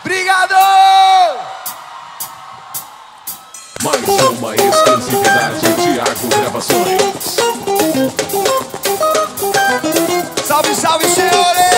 Obrigado! Mais uma exclusividade Thiago Gravações. Salve, salve, senhores!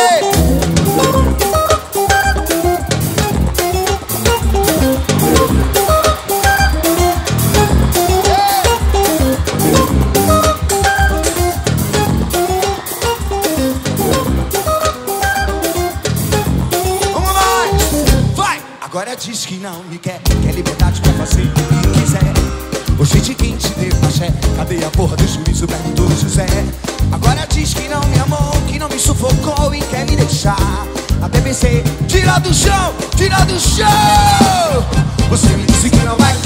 Vamos mais! Vai! Agora diz que não me quer liberdade pra fazer o que quiser. Hoje quem te deu axé, cadê a porra do juízo, perguntou José. Agora diz que não me amou, que não me sufocou e quer me deixar. Até pensei, tira do chão, tira do chão. Você me disse que não vai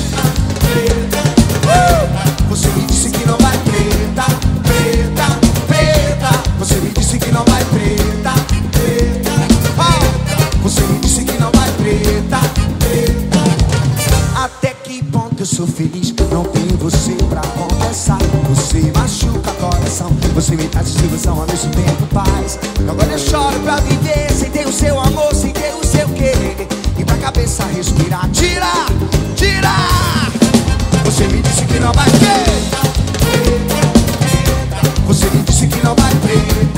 Você me disse que não vai preta, preta, preta. Você me disse que não vai preta, preta. Você me disse que não vai preta, preta. Até que ponto eu sou feliz, não tenho você pra conversar. Você machuca o coração, você me dá desilusão ao mesmo tempo paz. Agora eu choro pra viver, sem ter o seu amor, sem ter o seu querer. E pra cabeça respirar, tira, tira. Você me disse que não vai preta, você me disse que não vai preta,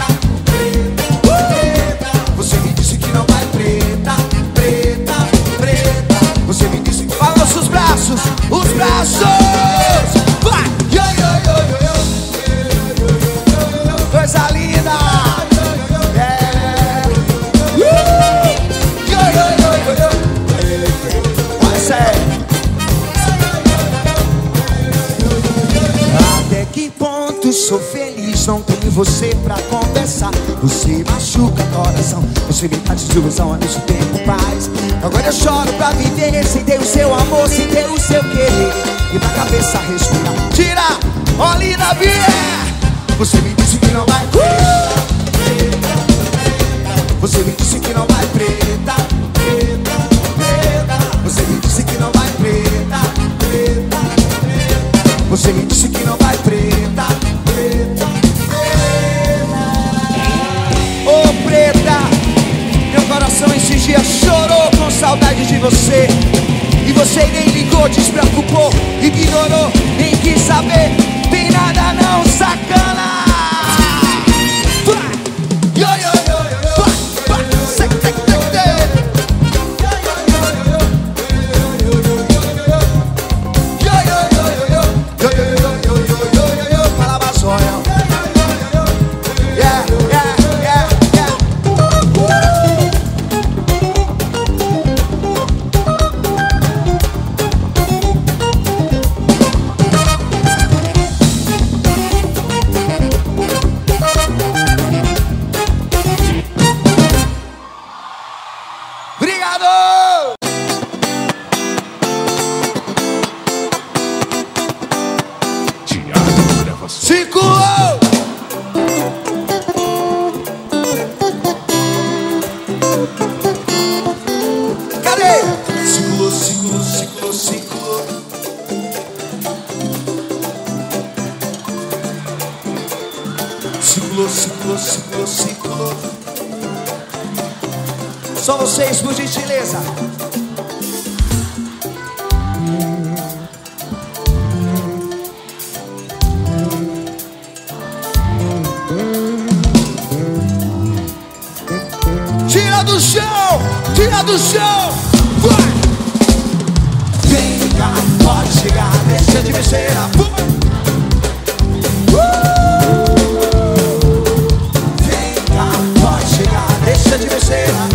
preta. Você me disse que não vai preta, preta, preta. Você me disse que balança os braços, os braços. Vai! Yo, yo, yo, yo, yo. Coisa linda! Yeah. Yo, yo, yo, yo, yo. Vai, sério. Até que ponto sou feliz, não tenho você pra conversar. Você machuca o coração, você me dá desilusão ao mesmo tempo paz. Agora eu choro pra viver, sem ter o seu amor, sem ter o seu querer. E pra cabeça respirar, tira, olha na via. Você me disse que não vai Você me disse que não vai preta, preta, preta. Você me disse que não vai preta, preta, preta. Você me disse que não vai preta, preta, preta. Ô preta, meu coração esses dias chorou com saudade de você. E você nem ligou, despreocupou, ignorou, nem quis saber. Tem nada não, sacana. Vai! Yo, yo, yo, yo. Vai, vai, sec, sec, sec, sec. Yo, yo, yo, yo, yo. Yo, yo, yo, yo, yo, yo, yo, yo. Fala baçonha. Yeah, yeah, yeah, yeah. Obrigado! Thiago Gravações. Cinco! Cadê? Ciclo, ciclo, ciclo, ciclo. Ciclo, ciclo, ciclo, ciclo. Só vocês, por gentileza. Tira do chão! Tira do chão! Vai! Vem cá, pode chegar, deixa de besteira. Vem cá, pode chegar, deixa de besteira.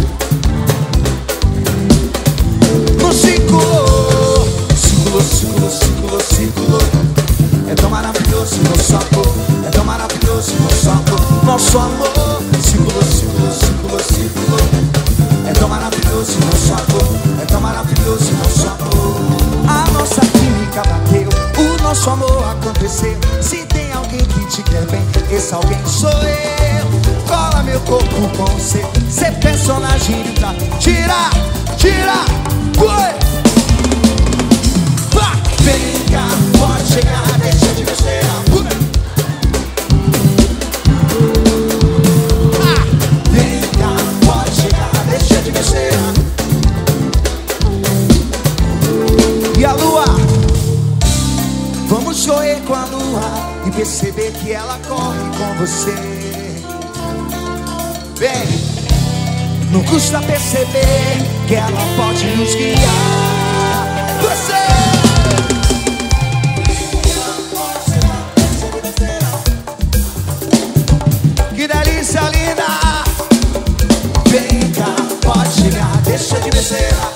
No ciclo, ciclo, ciclo, ciclo, ciclo. É tão maravilhoso nosso amor, é tão maravilhoso nosso amor, nosso amor. Ciclo, ciclo, ciclo, ciclo. É tão maravilhoso nosso amor, é tão maravilhoso nosso amor. A nossa química bateu, o nosso amor aconteceu. Se tem alguém que te quer bem, esse alguém sou eu. Cola meu corpo com o seu, ser personagem pra tirar, tira, foi. Vem cá, pode chegar, deixa de besteira. Vem cá, pode chegar, deixa de besteira. perceber que ela corre com você. Bem, não custa perceber que ela pode nos guiar. Você que delícia linda. Vem cá, pode chegar, deixa de besteira.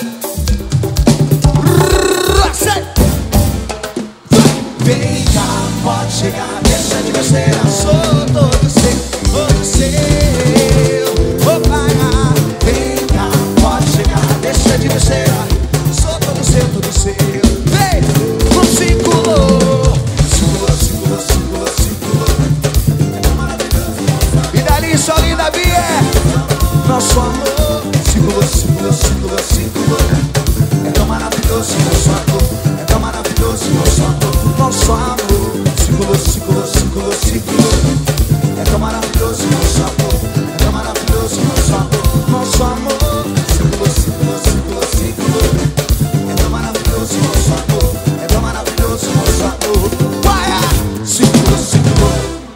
Vem cá, pode chegar, deixa de besteira. Sou todo seu, todo seu. Opa, vem cá, pode chegar, deixa de besteira. Sou todo seu, todo seu. Vem, no círculo. Círculo, círculo, círculo, círculo. É maravilhoso. E dali, só linda, Bia. Nosso amor. Círculo, círculo, círculo, círculo. É tão maravilhoso, nosso amor. É tão maravilhoso, nosso amor. Nosso amor, círculo, círculo, círculo, círculo. É tão maravilhoso, nosso amor. É tão maravilhoso, nosso amor. Nosso amor, círculo, círculo, círculo, círculo. É tão maravilhoso, nosso amor. É tão maravilhoso, nosso amor. Vai! Círculo, círculo.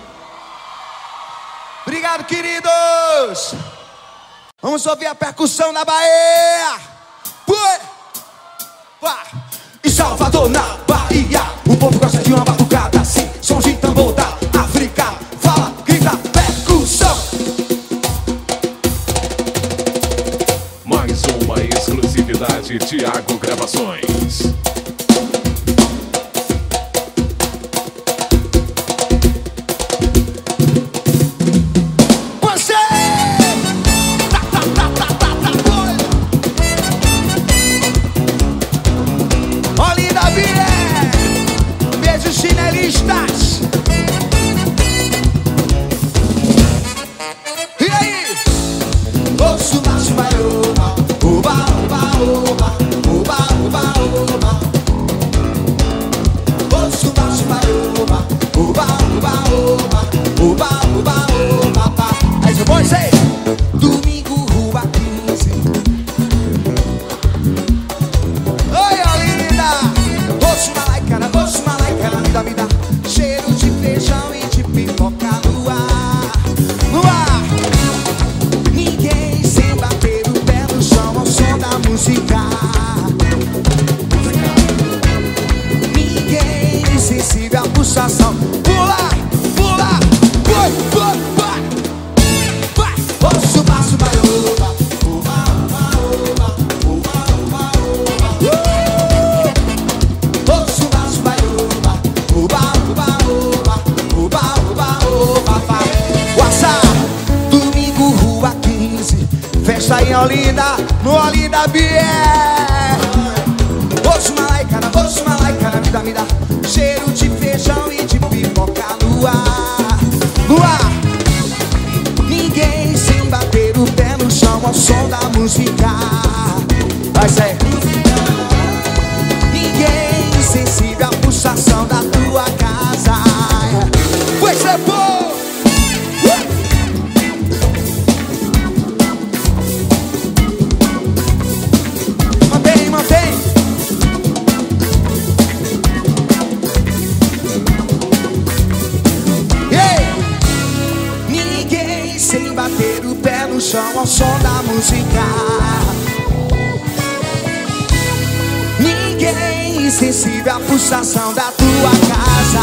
Obrigado, queridos. Vamos ouvir a percussão da Bahia. Em Salvador, na Bahia, o povo gosta de uma batucada assim, som de tambor da África. Fala, grita, percussão. Mais uma exclusividade Thiago Gravações. Chinelistas. E aí? O suba, suba, oba, oba, oba, oba, oba, oba, oba. O suba, suba, oba, oba, oba, oba, oba, oba, oba. Aí você pode ser domingo, rua 15. Oi, Olinda. Osso, malaicana, me dá cheiro de feijão e de pipoca no ar. No ar. Ninguém sem bater o pé no chão ao som da música. Ninguém insensível à pulsação. Pula, pula, vai, vai, vai, vai. Osso, baço, baioba. Oba, oba, oba, oba, oba, oba. Osso, baço, baioba. Oba, oba, oba, oba, oba, oba. WhatsApp, domingo, rua 15. Festa em Olinda, no Olinda Bier. Osso, malaicana, me dá cheiro de feijão e de pipoca no ar. No ar. Ninguém sem bater o pé no chão ao som da música. Vai ser. Ninguém insensível à pulsação da tua casa. Vai ser bom. Mantém, mantém. Yeah. Ninguém sem bater o pé no chão ao som da música. Ninguém insensível à pulsação da tua casa.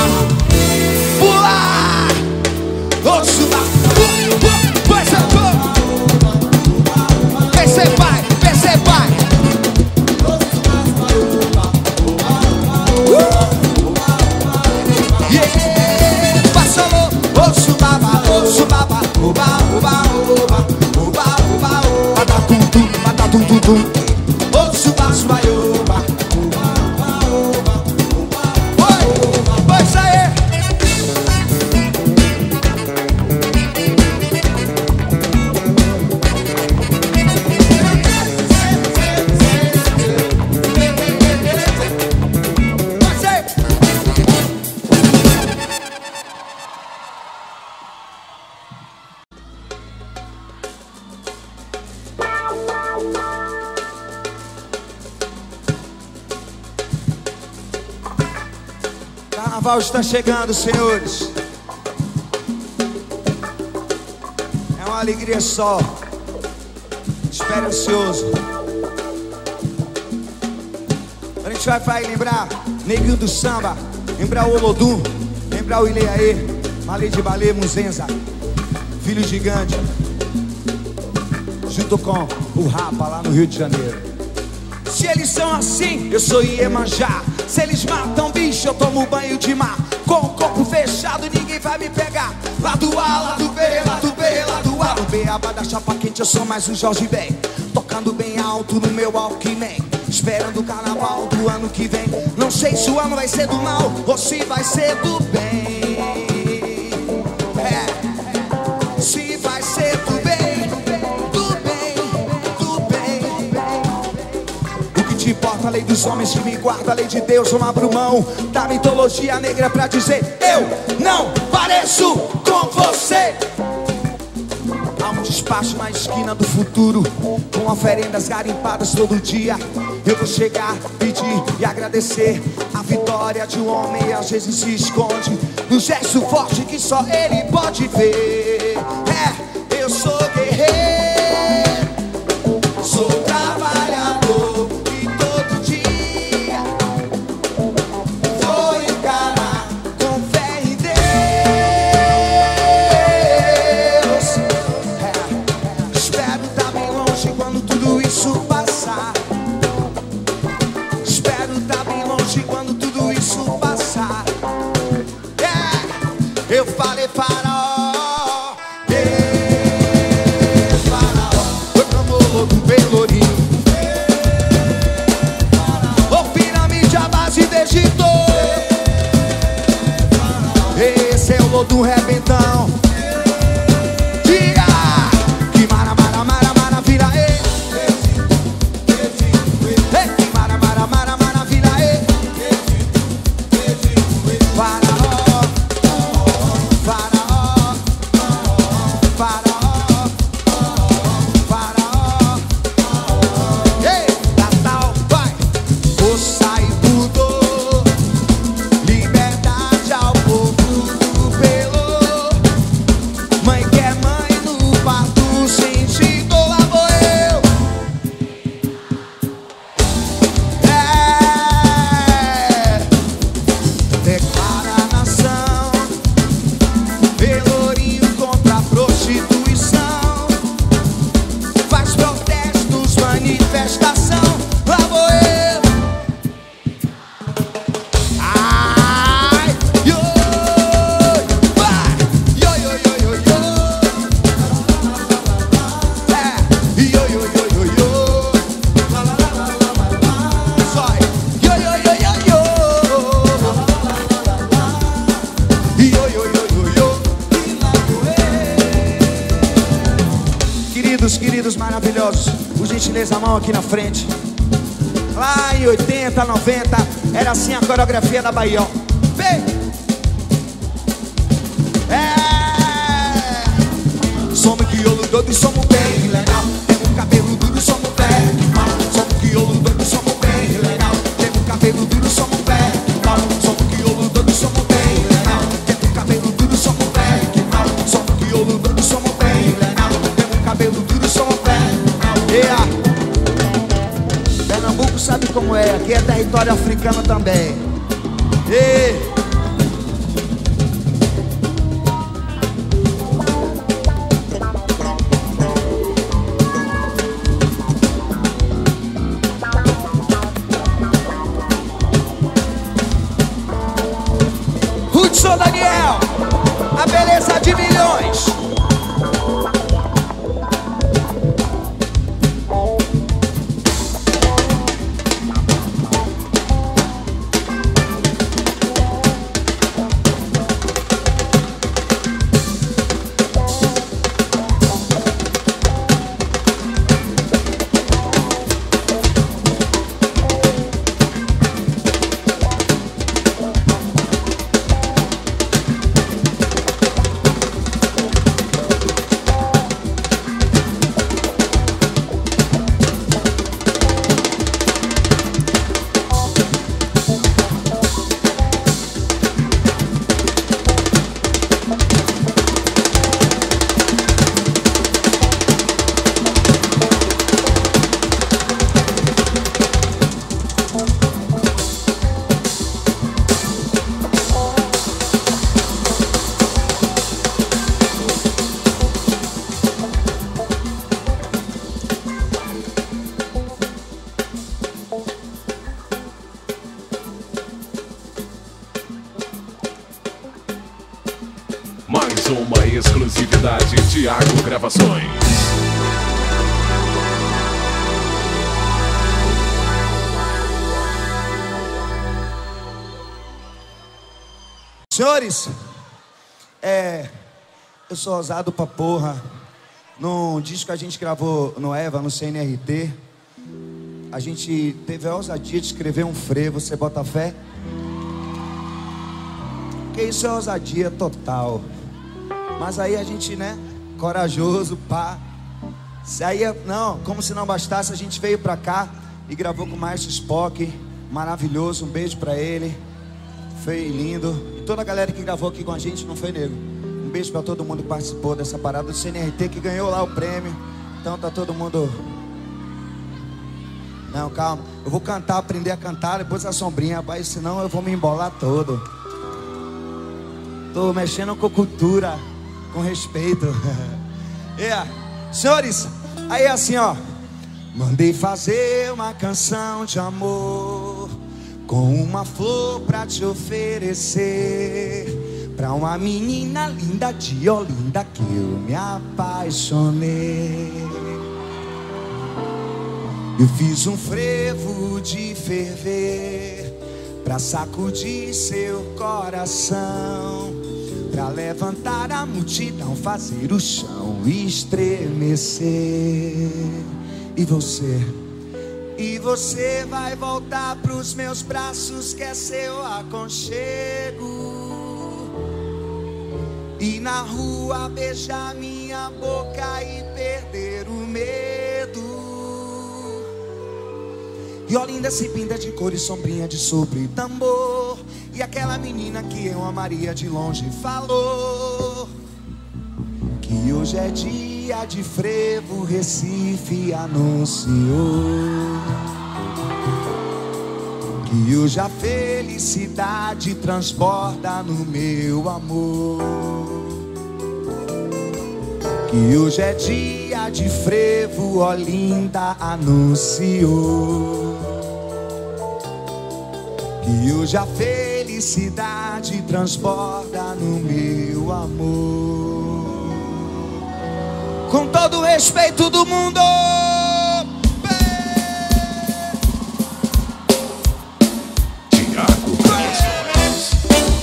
Pula! Osso, vai ser bom. Esse vai, esse vai. Yeah! Passou, osso, baba, oba, oba, oba, oba, oba, oba. Batatum, tum, tum. Osso, baço, baioba. Oba, oba, oba, oba. Vai sair. Carnaval está chegando, senhores. É uma alegria só. Espere ansioso. A gente vai lembrar Neguinho do Samba, lembrar o Olodum, lembrar o Ileaê, Malê de Balê, Muzenza, Filho Gigante, junto com o Rapa lá no Rio de Janeiro. Se eles são assim, eu sou Iemanjá. Se eles matam bicho, eu tomo banho de mar. Com o corpo fechado, ninguém vai me pegar. Lado A, lado B, lado B, lado A. No beaba da chapa quente, eu sou mais um Jorge Ben. Tocando bem alto no meu Walkman, esperando o carnaval do ano que vem. Não sei se o ano vai ser do mal ou se vai ser do bem. Se vai ser do bem, do bem, do bem. O que te importa, a lei dos homens que me guarda, a lei de Deus, eu não abro mão da mitologia negra pra dizer: eu não pareço com você. Há um despacho na esquina do futuro, com oferendas garimpadas todo dia. Eu vou chegar, pedir e agradecer. A vitória de um homem às vezes se esconde no gesto forte que só ele pode ver. Eu sou guerreiro, sou trabalhador e todo dia vou encarar com fé em Deus. Espero estar bem longe quando tudo isso passar. Espero estar bem longe quando tudo isso passar. Eu falei faraó, faraó, foi pro Molo do Pelourinho. Ô pirâmide à base do Egito. Esse é o Lodum Rebentão. Diga que mara, mara, mara, maravilha, que mara, mara, mara, maravilha, faraó, faraó, faraó, faraó. Ei, Natal, vai. Força e pudor, liberdade ao povo do Pelô. Mãe que é mãe no parto, sentido lá vou eu. Declara a nação, Pelourinho contra a prostituição. Faz protestos, manifestação, lá vou eu. Ai, yo, vai, yo, yo, yo, yo, yo. Yo, yo, yo, yo, yo. Sai, yo, yo, yo, yo, yo. Yo, yo, yo, yo, yo. Queridos maravilhosos, por gentileza, a mão aqui na frente. Lá em 80, 90, era assim a coreografia da Bahia, ó. Vem! Somos crioulo doido e somos bem legal. Temos cabelo duro, somos pé de mal. Somos crioulo doido, somos bem legal. Temos cabelo duro, somos pé de mal. Somos crioulo doido, somos bem legal. Temos cabelo duro, somos pé de mal. Somos crioulo doido, somos bem legal. Temos cabelo duro, somos pé de mal. Pernambuco sabe como é, aqui é território africano também. Hudson Daniel, a beleza de milhões. Exclusividade Thiago Gravações. Senhores, eu sou ousado pra porra. Num disco que a gente gravou no Eva, no CNRT, a gente teve a ousadia de escrever um frevo, você bota fé? Que isso é ousadia total. Mas aí a gente, né, corajoso, pá. Aí, não, como se não bastasse, a gente veio pra cá e gravou com o Maestro Spock. Maravilhoso, um beijo pra ele. Foi lindo. E toda a galera que gravou aqui com a gente, não foi, nego? Um beijo pra todo mundo que participou dessa parada do CNRT, que ganhou lá o prêmio. Então tá todo mundo... Não, calma. Eu vou cantar, aprender a cantar, depois a sombrinha, rapaz, senão eu vou me embolar todo. Tô mexendo com cultura, com respeito. Senhores, aí assim, ó. Mandei fazer uma canção de amor, com uma flor pra te oferecer, pra uma menina linda de Olinda que eu me apaixonei. Eu fiz um frevo de ferver, pra sacudir seu coração, pra levantar a multidão, fazer o chão estremecer. E você vai voltar pros meus braços, que é seu aconchego, e na rua beijar minha boca e perder o medo. E Olinda se pinta de cor e sombrinha de sopro e tambor, e aquela menina que eu amaria de longe falou que hoje é dia de frevo, Recife anunciou que hoje a felicidade transborda no meu amor, que hoje é dia de frevo, Olinda anunciou que hoje a felicidade transborda no meu amor. Com todo o respeito do mundo, Thiago Gravações.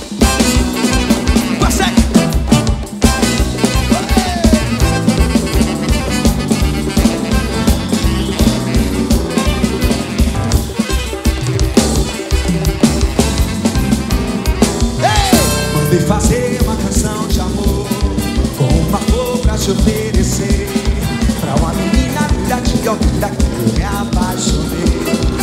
mandei fazer uma canção de amor, com uma flor pra te oferecer, pra uma menina linda de Olinda que eu me apaixonei.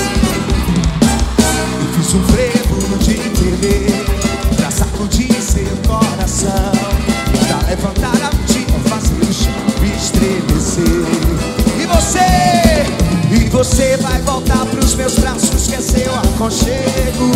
Eu fiz um frevo de beber, pra sacudir seu coração, pra levantar a multidão, fazer o chão estremecer. E você vai voltar pros meus braços, que é seu aconchego,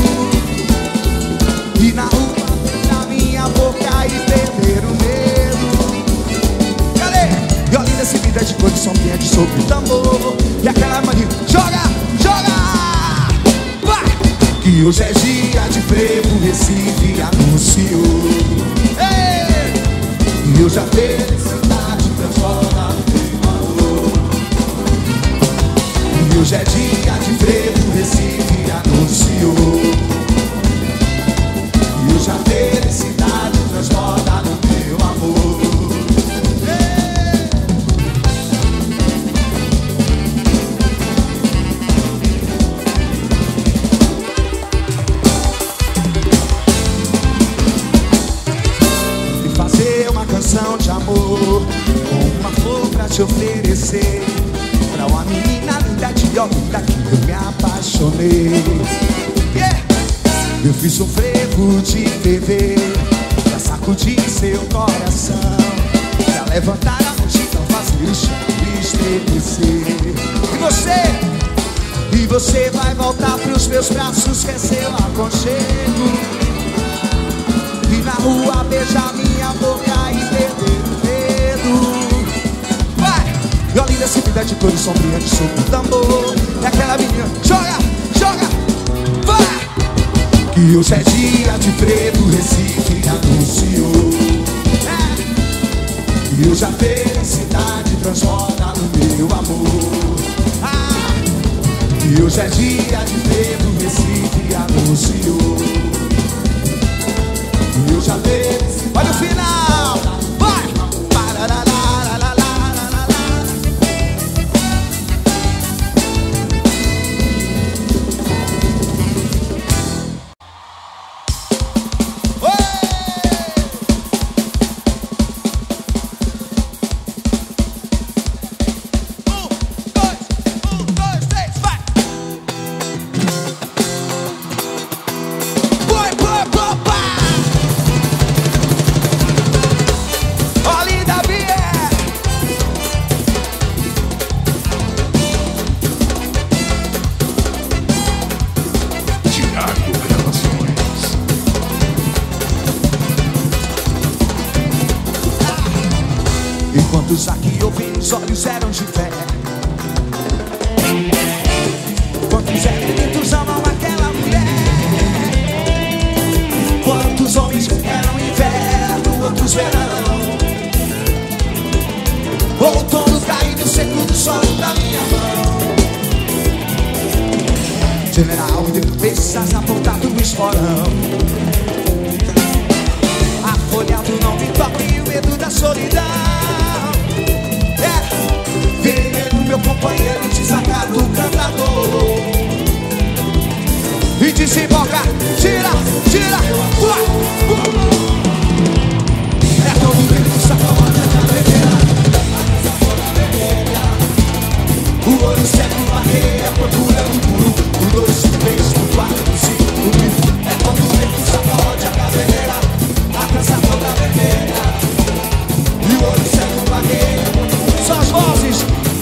e na rua beijar minha boca e perder o medo. Cadê? E Olinda se vida de cor de sombrinha de sopro e tambor, e aquela mania, joga, joga! Vai! Que hoje é dia de frevo, Recife anunciou. Ei! E hoje a felicidade transforma no meu amor. E hoje é dia de frevo, Recife anunciou. E hoje a felicidade transborda no meu amor. E fazer uma canção de amor, com uma flor pra te oferecer, pra uma menina linda de Olinda que eu me apaixonei. Eu fiz um frevo de ferver, pra sacudir seu coração, pra levantar a multidão, fazer o chão estremecer. E você vai voltar pros meus braços, que é seu aconchego, e na rua beijar minha boca e perder o medo. Vai! E Olinda se vida de cor e sombrinha de sopro e tambor, e aquela menina, joga, joga, vai! Que hoje é dia de frevo, Recife anunciou. E E hoje a felicidade transborda no meu amor. E hoje é dia de ver no Recife anunciou. E hoje a felicidade. Olha o final! Vai! Quantos aqui ouvem, os olhos eram de fé? Quantos espíritos amam aquela mulher? Quantos homens eram inverno, outros verão? Outono caído, seco do sol da minha mão. General de cabeças apontado no esporão. Afolhado não me toque e o medo da solidão. Veneno, meu companheiro, desacato o cantador. E desemboca, tira, tira, é todo vento que sacode a cabeleira. O olho cego barreira, procurando por 1, 2, 3, 4, 5 mil. É todo vento que sacode a cabeleira, a cansa toda vermelha. E o olho cego barreira. Só as vozes,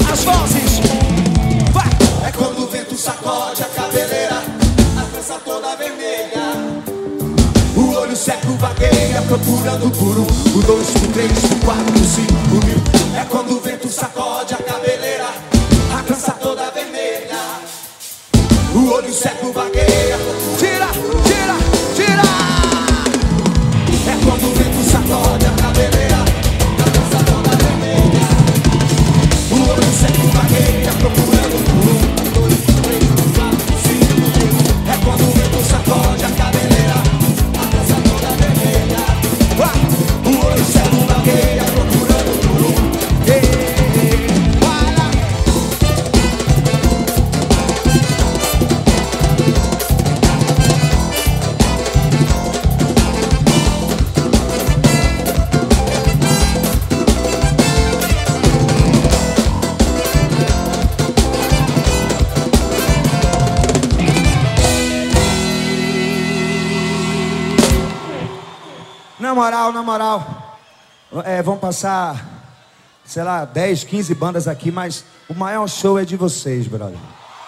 vai! É quando o vento sacode a cabeleira, a trança toda vermelha. O olho seco vagueia, procurando por 1, 2, 3, 4, 5 mil. É quando o vento sacode a cabeleira, a trança toda vermelha. O olho seco vagueia, tira, tira, tira. É quando o vento sacode a cabeleira, a trança toda vermelha. O olho seco vagueia, procurando por 1, 2, 3, 4, 5 mil. É quando o vento sacode a cabeleira, a trança toda vermelha. O olho seco vagueia, procurando por 1. Na moral, vão passar, sei lá, 10, 15 bandas aqui, mas o maior show é de vocês, brother.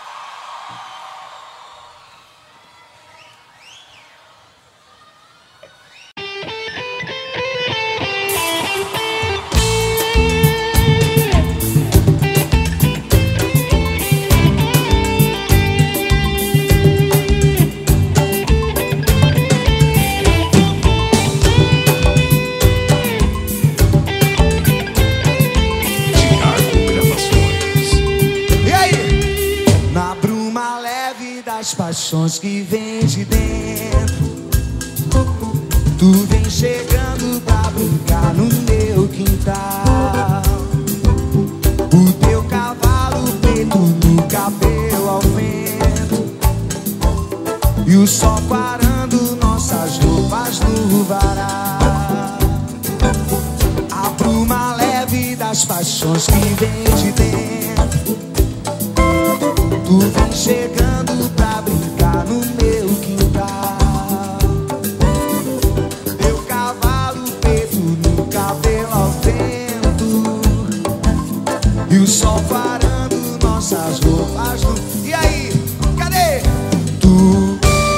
Paixões que vem de dentro, tu vem chegando pra brincar no meu quintal. O teu cavalo preto no cabelo ao vento, e o sol parando nossas roupas no varal. A bruma leve das paixões que vem de dentro, tu vem chegando pra brincar no meu quintal. Meu cavalo preto no cabelo ao vento, e o sol parando nossas roupas no... E aí, cadê? Tu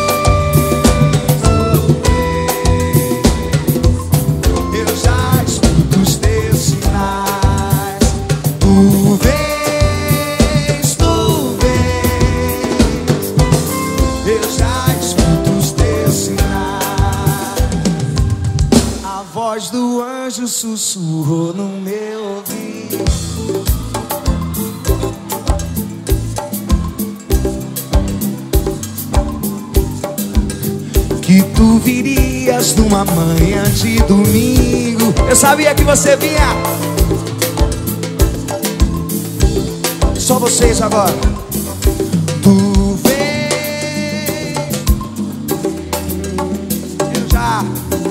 eu já escuto os teus sinais. Tu vens, eu já escuto os teus sinais. A voz do anjo sussurrou no meu tu virias numa manhã de domingo. Eu sabia que você vinha. Só vocês agora. Tu vem. Eu já.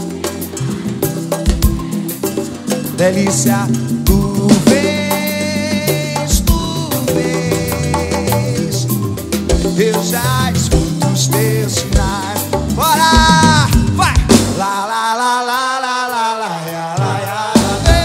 Delícia. Tu vês, tu vês. Eu já escuto os teus sinais. Bora! Vai! Lá, lá, lá, lá, lá, lá, lá, lá, lá, lá.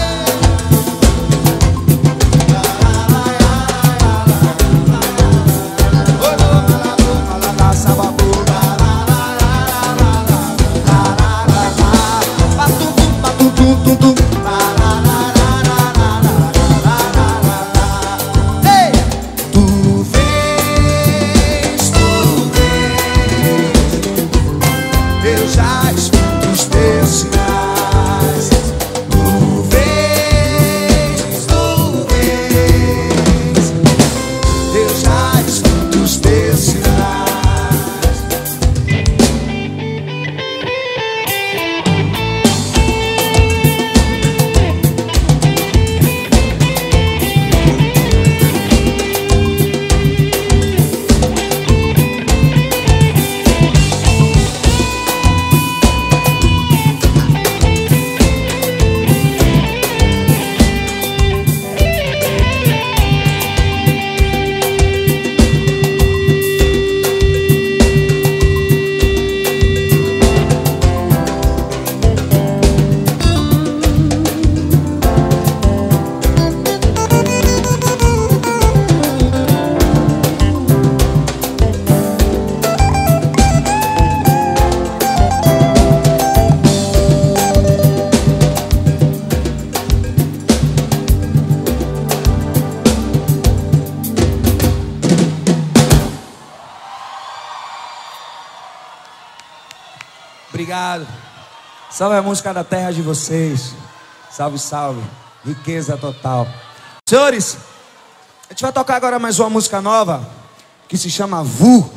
Obrigado. Salve a música da terra de vocês. Salve, salve. Riqueza total. Senhores, a gente vai tocar agora mais uma música nova que se chama Vu.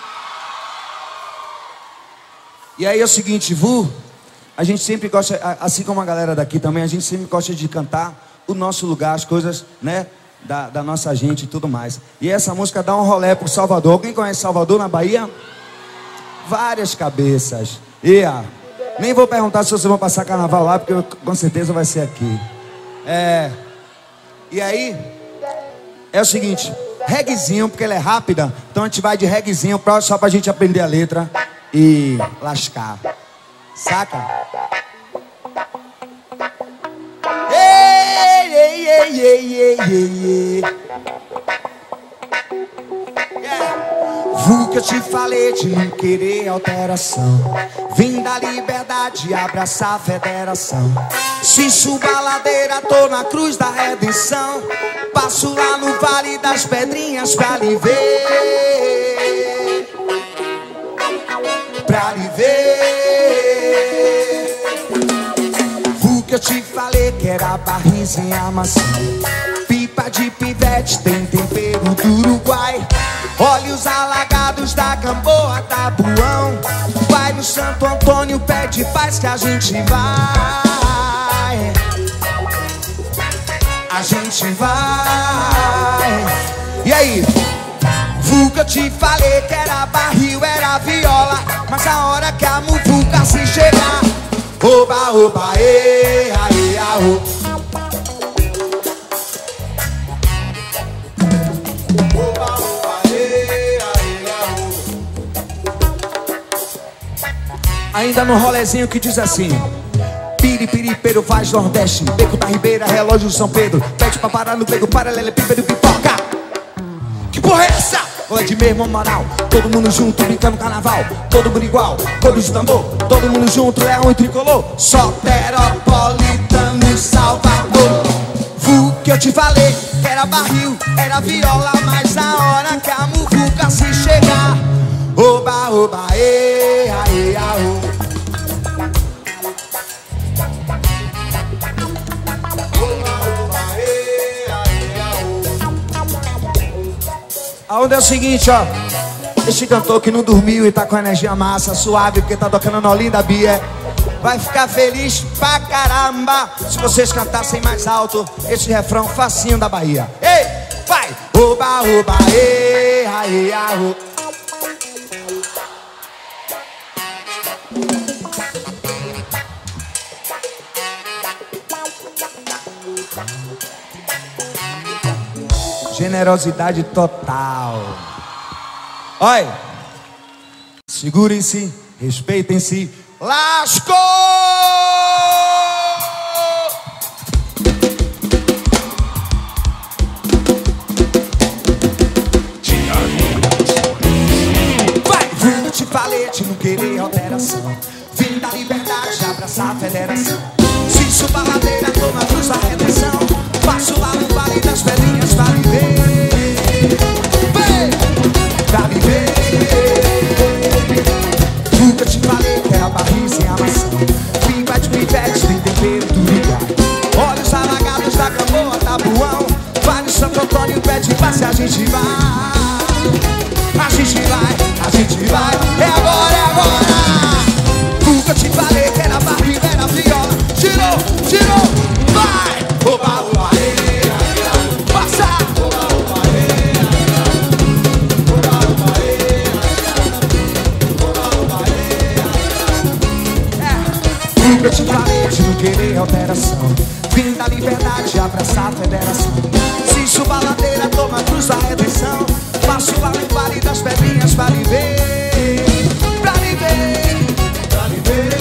E aí é o seguinte, Vu, a gente sempre gosta, assim como a galera daqui também, a gente sempre gosta de cantar o nosso lugar, as coisas, né, da nossa gente e tudo mais. E essa música dá um rolê pro Salvador. Alguém conhece Salvador, na Bahia? Várias cabeças. Nem vou perguntar se vocês vão passar carnaval lá, porque com certeza vai ser aqui. E aí é o seguinte, reguezinho, porque ela é rápida. Então a gente vai de reguezinho só pra gente aprender a letra e lascar. Saca? Ei, ei, ei, ei, ei, ei, ei. Vu que eu te falei de não querer alteração. Vim da liberdade abraçar a federação. Se suba a ladeira, tô na cruz da redenção. Passo lá no Vale das Pedrinhas pra lhe ver. Pra lhe ver. Vu que eu te falei que era barris em amacia. Pipa de pivete tem tempero do Uruguai. Olhos alagados da Gamboa, Tabuão. Vai no Santo Antônio, pede paz que a gente vai. A gente vai. E aí? Vu que eu te falei que era barril, era viola. Mas a hora que a muvuca se chegar, oba, oba, e, aê, aô. Ainda no rolezinho que diz assim: piripiri, faz Nordeste, Beco da Ribeira, relógio de São Pedro. Pede pra parar no beco, paralelepípedo, pipoca. Que porra é essa? Olha de mesmo moral, todo mundo junto, brincando carnaval. Todo mundo igual, coro de tambor. Todo mundo junto, leão e tricolor. Soteropolitano, Salvador. Vu que eu te falei que era barril, era viola. Mas na hora que a muvuca se chegar, oba, oba, e, aê, aô. A onda é o seguinte, ó. Este cantor que não dormiu e tá com a energia massa, suave, porque tá tocando na Olinda Bia, vai ficar feliz pra caramba se vocês cantassem mais alto esse refrão facinho da Bahia. Ei, vai! Oba, oba, ei, ai, ai, generosidade total. Oi, segurem-se, respeitem-se. Lascou! Vai! Vim te falete, não querer alteração. Vim da liberdade, abraçar a federação. Se suba a ladeira, toma a cruz da redenção. Passo lá no vale das pedrinhas pra viver. Pra viver. Nunca te falei que era barril sem amação. Pipa de pivete, tem tempero do lugar. Olhos alagados da Gamboa, Tabuão. Vale Santo Antônio, pede passe, a gente vai. A gente vai, a gente vai. É agora, é agora. Nunca te falei que era barril, era viola. Tirou, tirou, vai. Oba, oba, passa. Oba, oba, oba, oba, nunca te falei de não querer alteração. Vim da liberdade, abraçar a federação. Se suba a ladeira, toma a cruz da redenção. Passo lá no vale das pedrinhas pra viver. Pra viver, pra viver.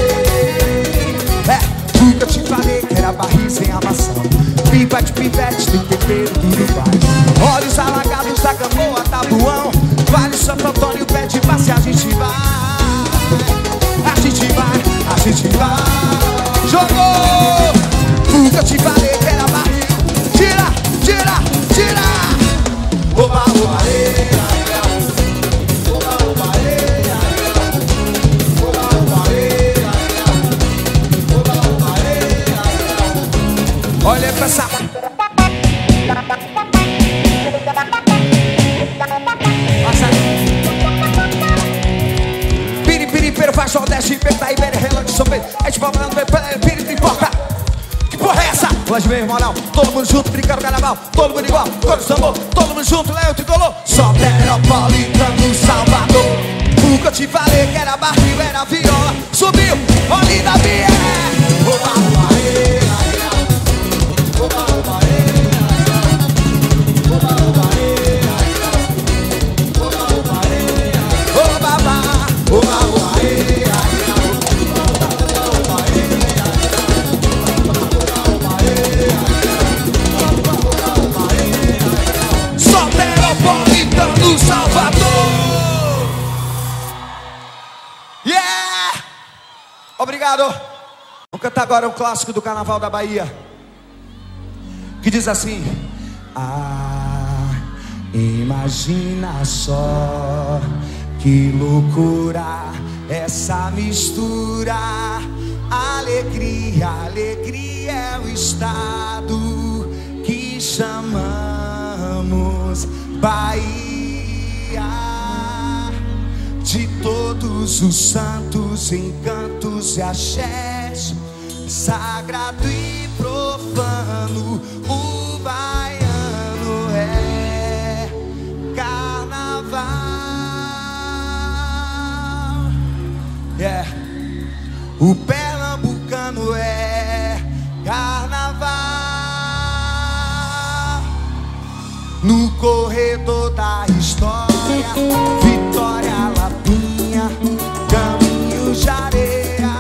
Nunca te falei que era barril sem amação. Pipa de pivete, tem tempero do Uruguai. Olhos alagados da Gamboa, Tabuão. Vale Santo Antônio, pede passe, a gente vai. A gente vai, a gente vai. Jogou! Nunca te falei que era barril. Tira, tira, tira. Oba, oba, oba, oba, oba, oba, oba, olha pra essa. Piripiri, faz o Nordeste, Peta, Iberê, Relante, São Pedro. É de Palmeiras, Piripiri, não importa. Que porra é essa? Hoje mesmo, moral, todo mundo junto, brincando carnaval. Todo mundo igual, cor de sambô. Todo mundo junto, Léo, Tricolor. Soteropolitano, Salvador. Nunca te falei que era barril, era viola. Subiu, Olinda Bia. Oba, oba, oba, oba, oba, oba, Soteropolitano, Salvador. Yeah! Obrigado. Vamos cantar agora um clássico do Carnaval da Bahia, que diz assim: ah, imagina só que loucura essa mistura. Alegria, alegria é o estado que chamamos Bahia. De todos os santos, encantos e axés, sagrado e profano, o baiano é carnaval. Yeah. O pernambucano é carnaval. No corredor da história, Vitória, Lapinha, caminhos de areia.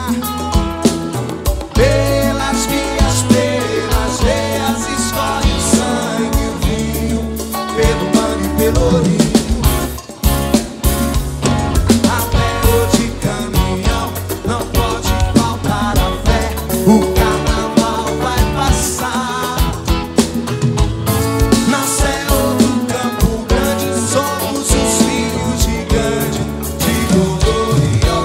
Pelas vias, pelas veias, escorre o sangue, o vinho, pelo mano e pelo rio. Até hoje caminhão, não pode faltar a fé. O carnaval vai passar. Na Serra do Campo Grande, somos os filhos gigantes de Gogorió.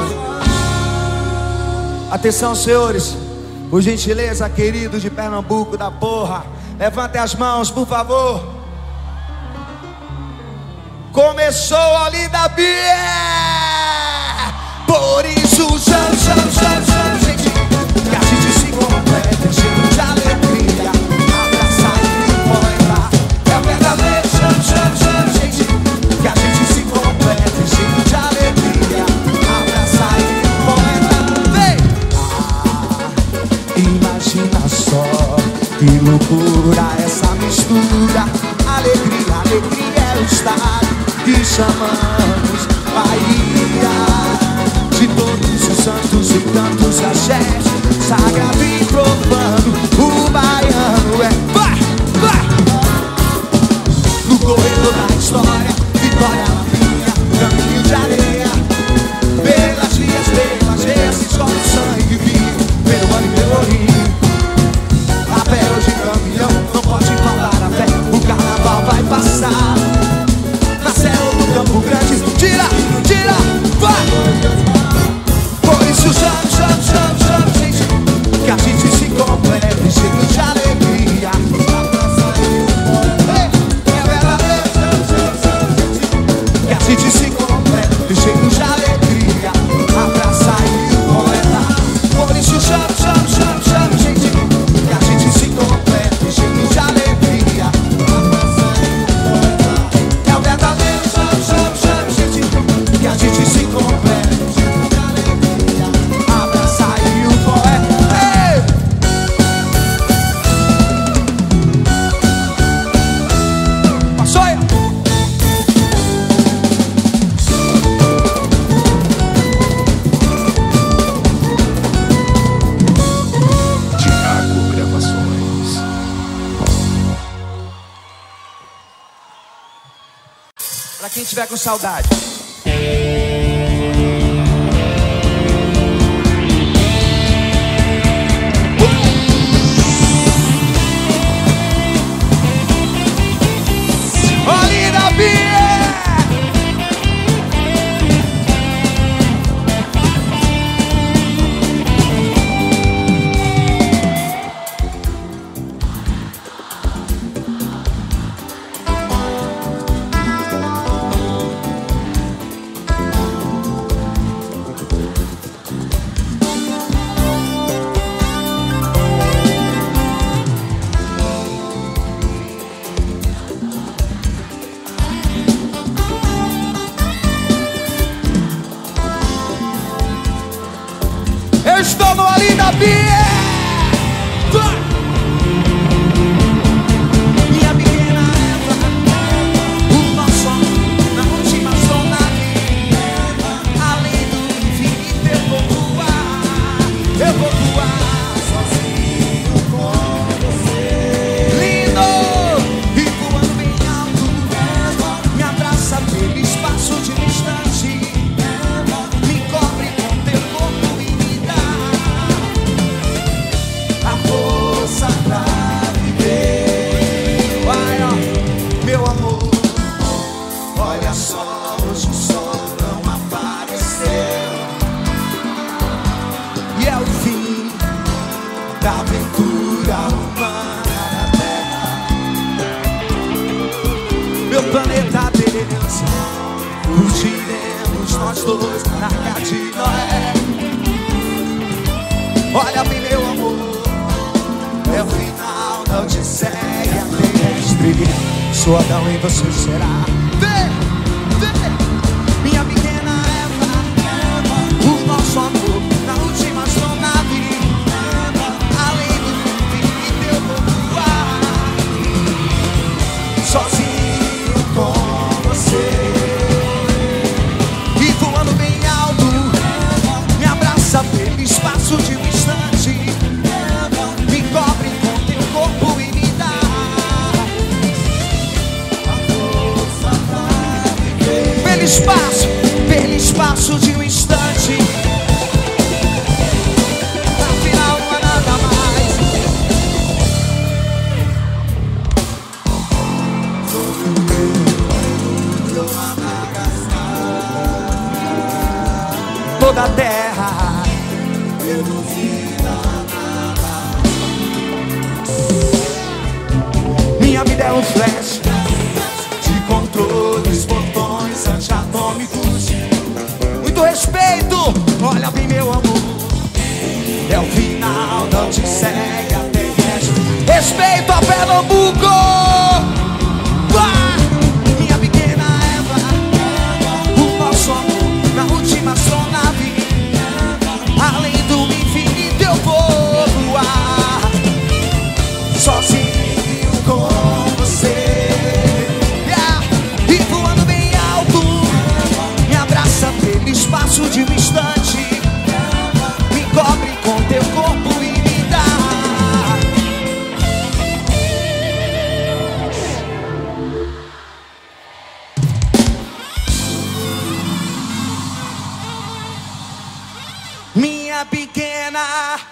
Atenção, senhores, por gentileza, queridos de Pernambuco da porra, levantem as mãos, por favor. Começou a Olinda Beer. Por isso chama, chama, chama, chama, gente, que a gente se completa, cheio de alegria. Abraça e poeta. É o verdadeiro chama, chama, chama, gente, que a gente se completa, cheio de alegria. Abraça e poeta. Vem! Imagina só que loucura essa mistura. Alegria, alegria é o estado que chamamos Bahia. De todos os santos e tantos axés, sagrado e profano, o baiano é. Vai, vai! No corredor da história, vitória na linha, caminho de areia. Pelas vias, se escorre o sangue vivo, pelo ano e pelo rio. A pé hoje caminhão, não pode faltar a fé, o carnaval vai passar. Na Serra do Campo Grande, tira, tira, vai! Por isso chama, chama, chama, chama, gente, que a gente se completa, cheio de alegria. É verdadeiro, que a gente se completa, cheio de alegria. Abraça e poeta. Por isso chama, chama, chama, chama, gente, que a gente se completa, cheio de alegria. É o verdadeiro, chama, chama, chama, gente, que a gente se completa, cheio de alegria. Abraça e o poeta. Ei! Passou aí. Tiago Gravações. Pra quem tiver com saudade. Olinda Beer! Eu estou no Olinda Beer! Minha pequena Eva, o nosso amor na última zona linda. Além do infinito eu vou voar sozinho com você. Lindo! E voando bem alto, me abraça pelo espaço de um instante. Me cobre com teu corpo e me dá a força pra viver. Vai, ó, meu amor, olha só, hoje o sol não apareceu. E é o fim da aventura humana na Terra. Meu planeta Deus, fugiremos nós dois na Arca de Noé. Olha bem, meu amor, é o final da odisseia terrestre. Sou Adão e você será. Vem, vem, minha pequena Eva, o nosso amor na última nave. Além do infinito eu vou voar sozinho com você. E voando bem alto, me abraça pelo espaço de um instante. Me cobre com teu corpo e me dá a força pra viver. Pelo espaço de um instante. Afinal não há nada mais. Toda a terra reduzida a nada. Minha vida é um flash de controles, botões. Olha bem, meu amor, é o final, não te segue até resto. Respeito a Pernambuco. Minha pequena Eva, o nosso amor na última astronave. Além do infinito eu vou voar sozinho com você, e voando bem alto, me abraça pelo espaço de um instante, me cobre com teu corpo e me dá minha pequena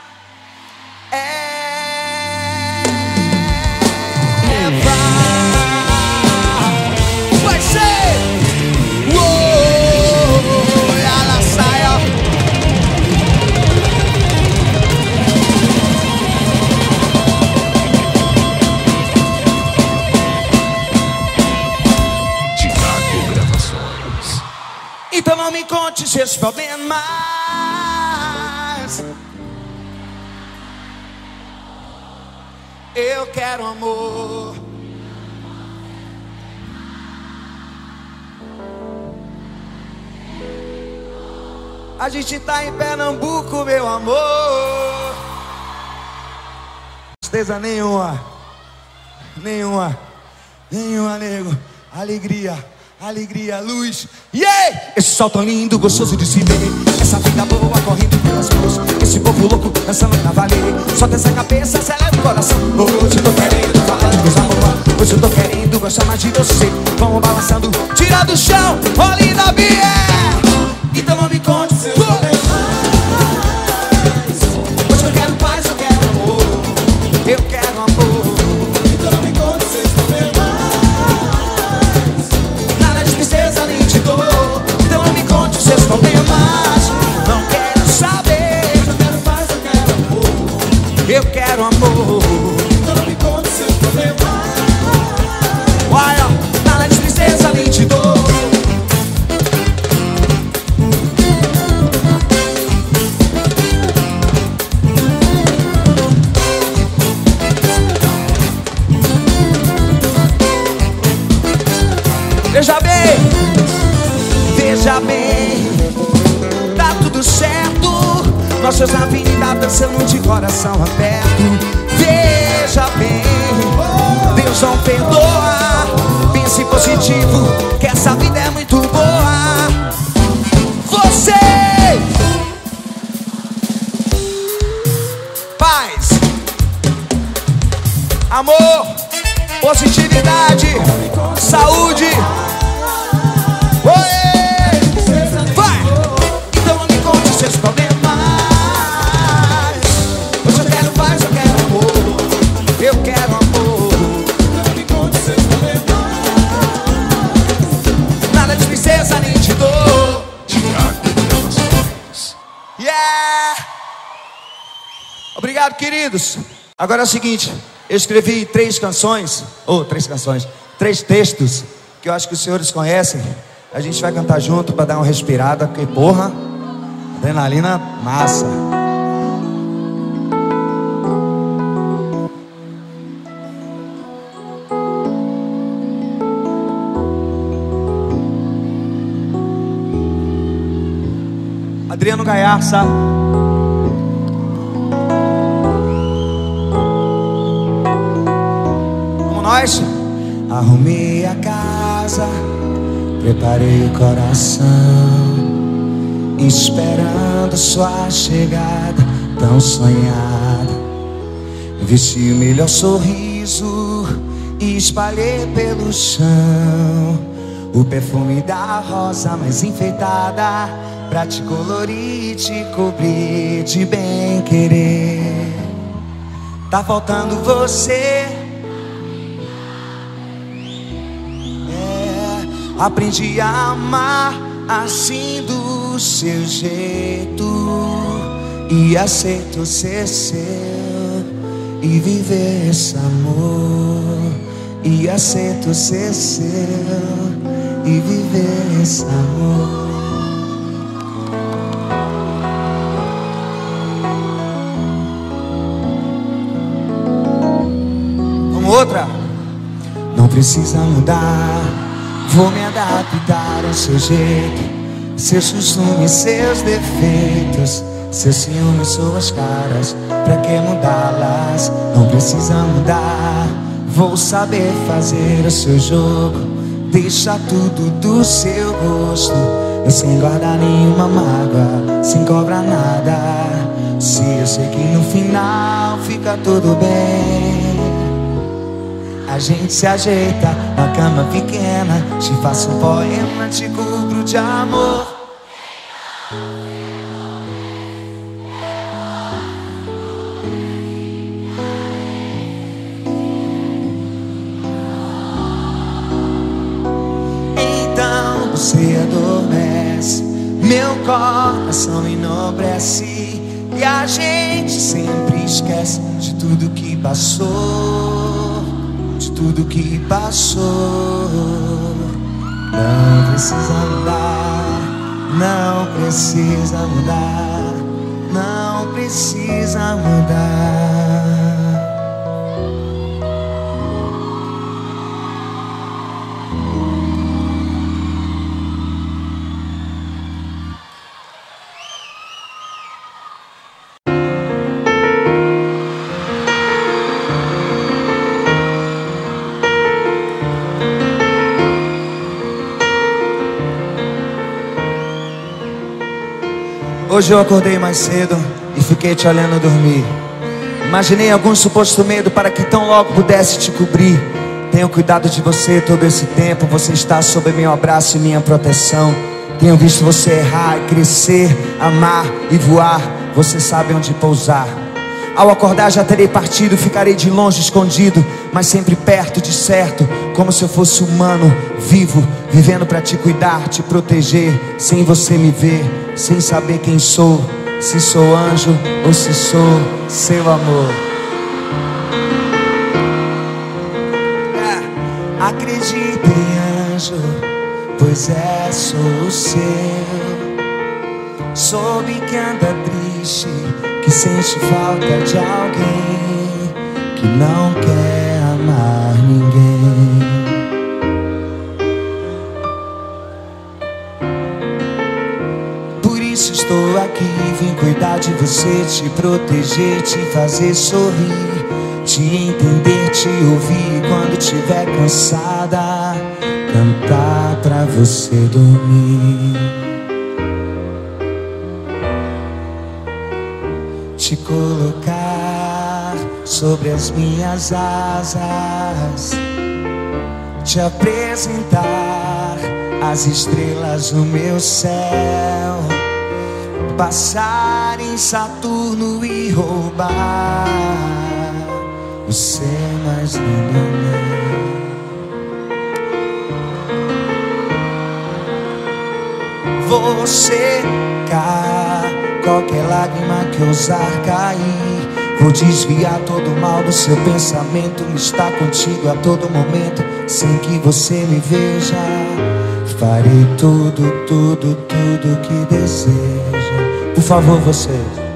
Eva. Vai ser ela saia. Tiago Gravações. Então não me conte seus problemas. Eu quero amor. A gente tá em Pernambuco, meu amor. Tristeza nenhuma. Nenhuma, nego. Alegria, alegria, luz. Yeah! Esse sol tão lindo, gostoso de se ver. Essa vida boa correndo pelas ruas. Esse povo louco dançando na valer. Solta essa cabeça, acelera o coração. Hoje eu tô querendo falar de coisa boa. Hoje eu tô querendo gostar mais de você. Vamos balançando, tira do chão, olhe da Bia. Então não me conte seus problemas. Hoje eu quero paz, eu quero amor. Eu quero amor. Então não me conte seus problemas. Nada de tristeza nem de dor. Então não me conte os seus problemas. Não quero saber. Eu quero paz, eu quero amor. Eu quero amor. Então não me conte seus problemas. Olha, nada de tristeza nem de dor. Veja bem, tá tudo certo. Nós dois na avenida dançando de coração aberto. Veja bem, Deus não perdoa. Pense positivo, que essa vida é muito boa. Você, paz, amor, positividade, saúde. Vai! Então não me conte seus problemas. Hoje eu quero paz, eu quero amor. Eu quero amor. Então não me conte seus problemas. Nada de tristeza nem de dor. Tiago Gravações. Yeah! Obrigado, queridos. Agora é o seguinte, eu escrevi três textos que eu acho que os senhores conhecem. A gente vai cantar junto pra dar uma respirada, porque porra, adrenalina massa. Adriano Gaiarça. Vamos nós? Arrumei a casa, preparei o coração, esperando sua chegada tão sonhada. Vesti o melhor sorriso e espalhei pelo chão o perfume da rosa mais enfeitada, pra te colorir e te cobrir de bem querer. Tá faltando você. Aprendi a amar assim do seu jeito, e aceito ser seu e viver esse amor. E aceito ser seu e viver esse amor. precisa mudar. Vou me adaptar ao seu jeito, seus costumes, seus defeitos, seus ciúmes, suas caras, pra que mudá-las? Não precisa mudar. Vou saber fazer o seu jogo, deixa tudo do seu gosto. Eu sem guardar nenhuma mágoa, sem cobrar nada. Se eu sei que no final fica tudo bem, a gente se ajeita na cama pequena, te faço um poema, te cubro de amor. Então você adormece, meu coração enobrece, e a gente sempre esquece de tudo que passou, de tudo que passou. Não precisa mudar, não precisa mudar, não precisa mudar. Hoje eu acordei mais cedo e fiquei te olhando dormir. Imaginei algum suposto medo para que tão logo pudesse te cobrir. Tenho cuidado de você todo esse tempo, você está sob meu abraço e minha proteção. Tenho visto você errar e crescer, amar e voar, você sabe onde pousar. Ao acordar já terei partido, ficarei de longe escondido, mas sempre perto de certo, como se eu fosse humano, vivo, vivendo pra te cuidar, te proteger, sem você me ver, sem saber quem sou, se sou anjo ou se sou seu amor. Acredita em anjo, pois sou o seu. Soube que anda triste, que sente falta de alguém, que não quer amar ninguém. Por isso estou aqui, vim cuidar de você, te proteger, te fazer sorrir, te entender, te ouvir quando tiver cansada, cantar pra você dormir. Te colocar sobre as minhas asas, te apresentar as estrelas no meu céu, passar em Saturno e roubar o ser mais lindo anel. Vou secar qualquer lágrima que ousar cair, vou desviar todo o mal do seu pensamento, estar contigo a todo momento, sem que você me veja. Farei tudo, tudo, tudo que deseja. Por favor, você.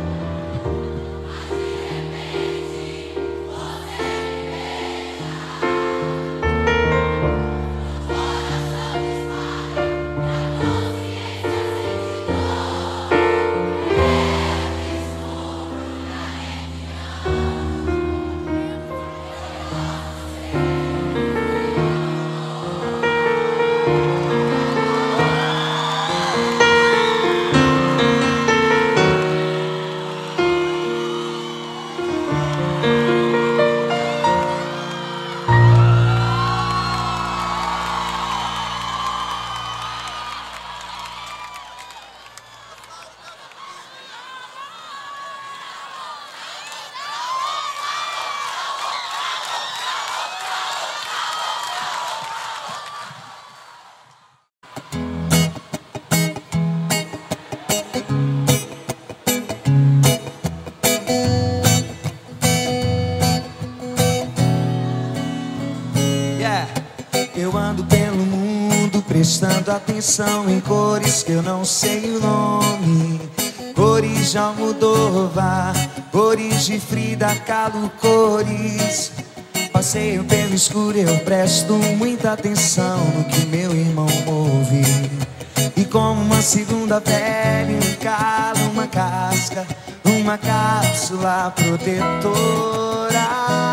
Eu ando pelo mundo prestando atenção em cores que eu não sei o nome. Cores de Almodóvar, cores de Frida Kahlo, cores passeio pelo escuro eu presto muita atenção no que meu irmão ouve. E como uma segunda pele encala uma casca, uma cápsula protetora.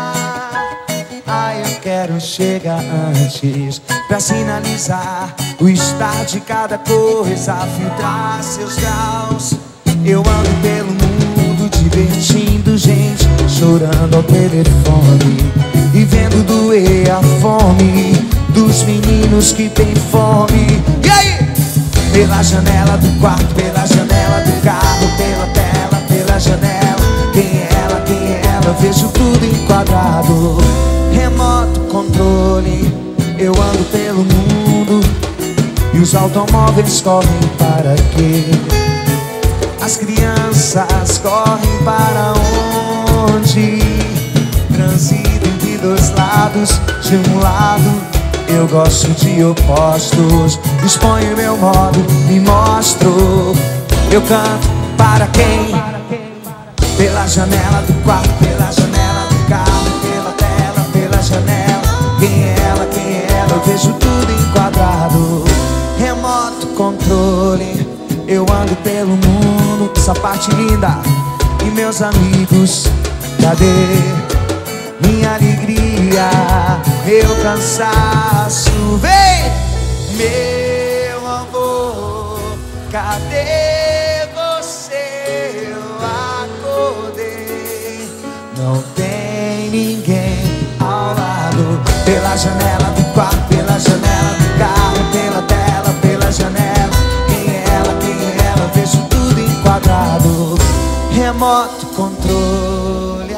Eu quero chegar antes pra sinalizar o estar de cada coisa, filtrar seus graus. Eu ando pelo mundo divertindo gente, chorando ao telefone e vendo doer a fome dos meninos que tem fome. E aí? Pela janela do quarto, pela janela do carro, pela tela, pela janela. Quem é ela, quem é ela? Vejo tudo enquadrado. Remoto controle, eu ando pelo mundo e os automóveis correm para quê? As crianças correm para onde? Transito entre dois lados, de um lado eu gosto de opostos. Exponho meu modo, me mostro. Eu canto para quem? Pela janela do quarto, pela janela do carro, pela tela, pela janela. Quem é ela, quem é ela? Eu vejo tudo enquadrado. Remoto controle, eu ando pelo mundo. Essa parte linda. E meus amigos, cadê minha alegria, meu cansaço? Vem, meu amor, cadê você? Eu acordei, não tem ninguém ao lado. Pela janela do quarto, pela janela do carro, pela tela, pela janela. Quem é ela, quem é ela? Vejo tudo enquadrado. Remoto controle.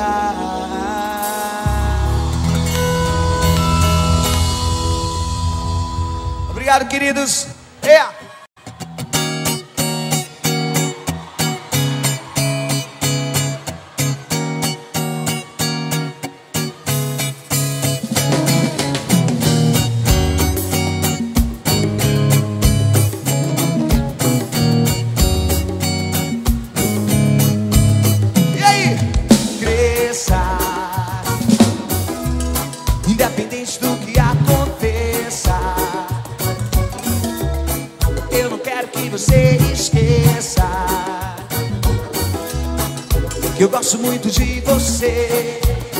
Obrigado, queridos. E aí? Cresça, independente do que aconteça. Eu não quero que você esqueça que eu gosto muito de você.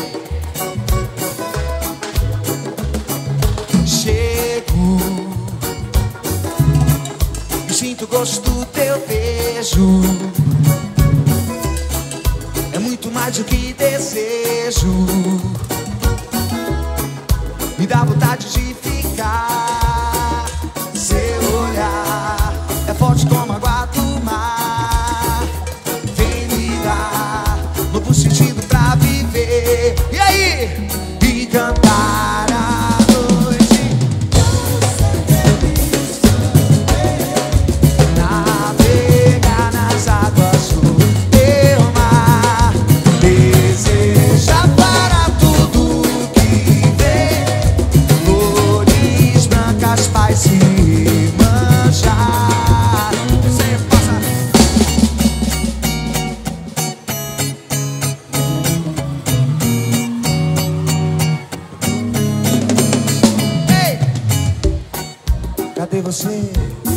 Chego e sinto o gosto do teu beijo. É muito mais do que desejo. Me dá vontade de ficar. Seu olhar é forte como a água do mar. Vem me dar novo sentido pra viver. E aí? E cantar a noite. Navegar nas águas do teu mar. Deseja para tudo que vê. Flores brancas, paz e manjar. Você passa. Ei! Cadê você?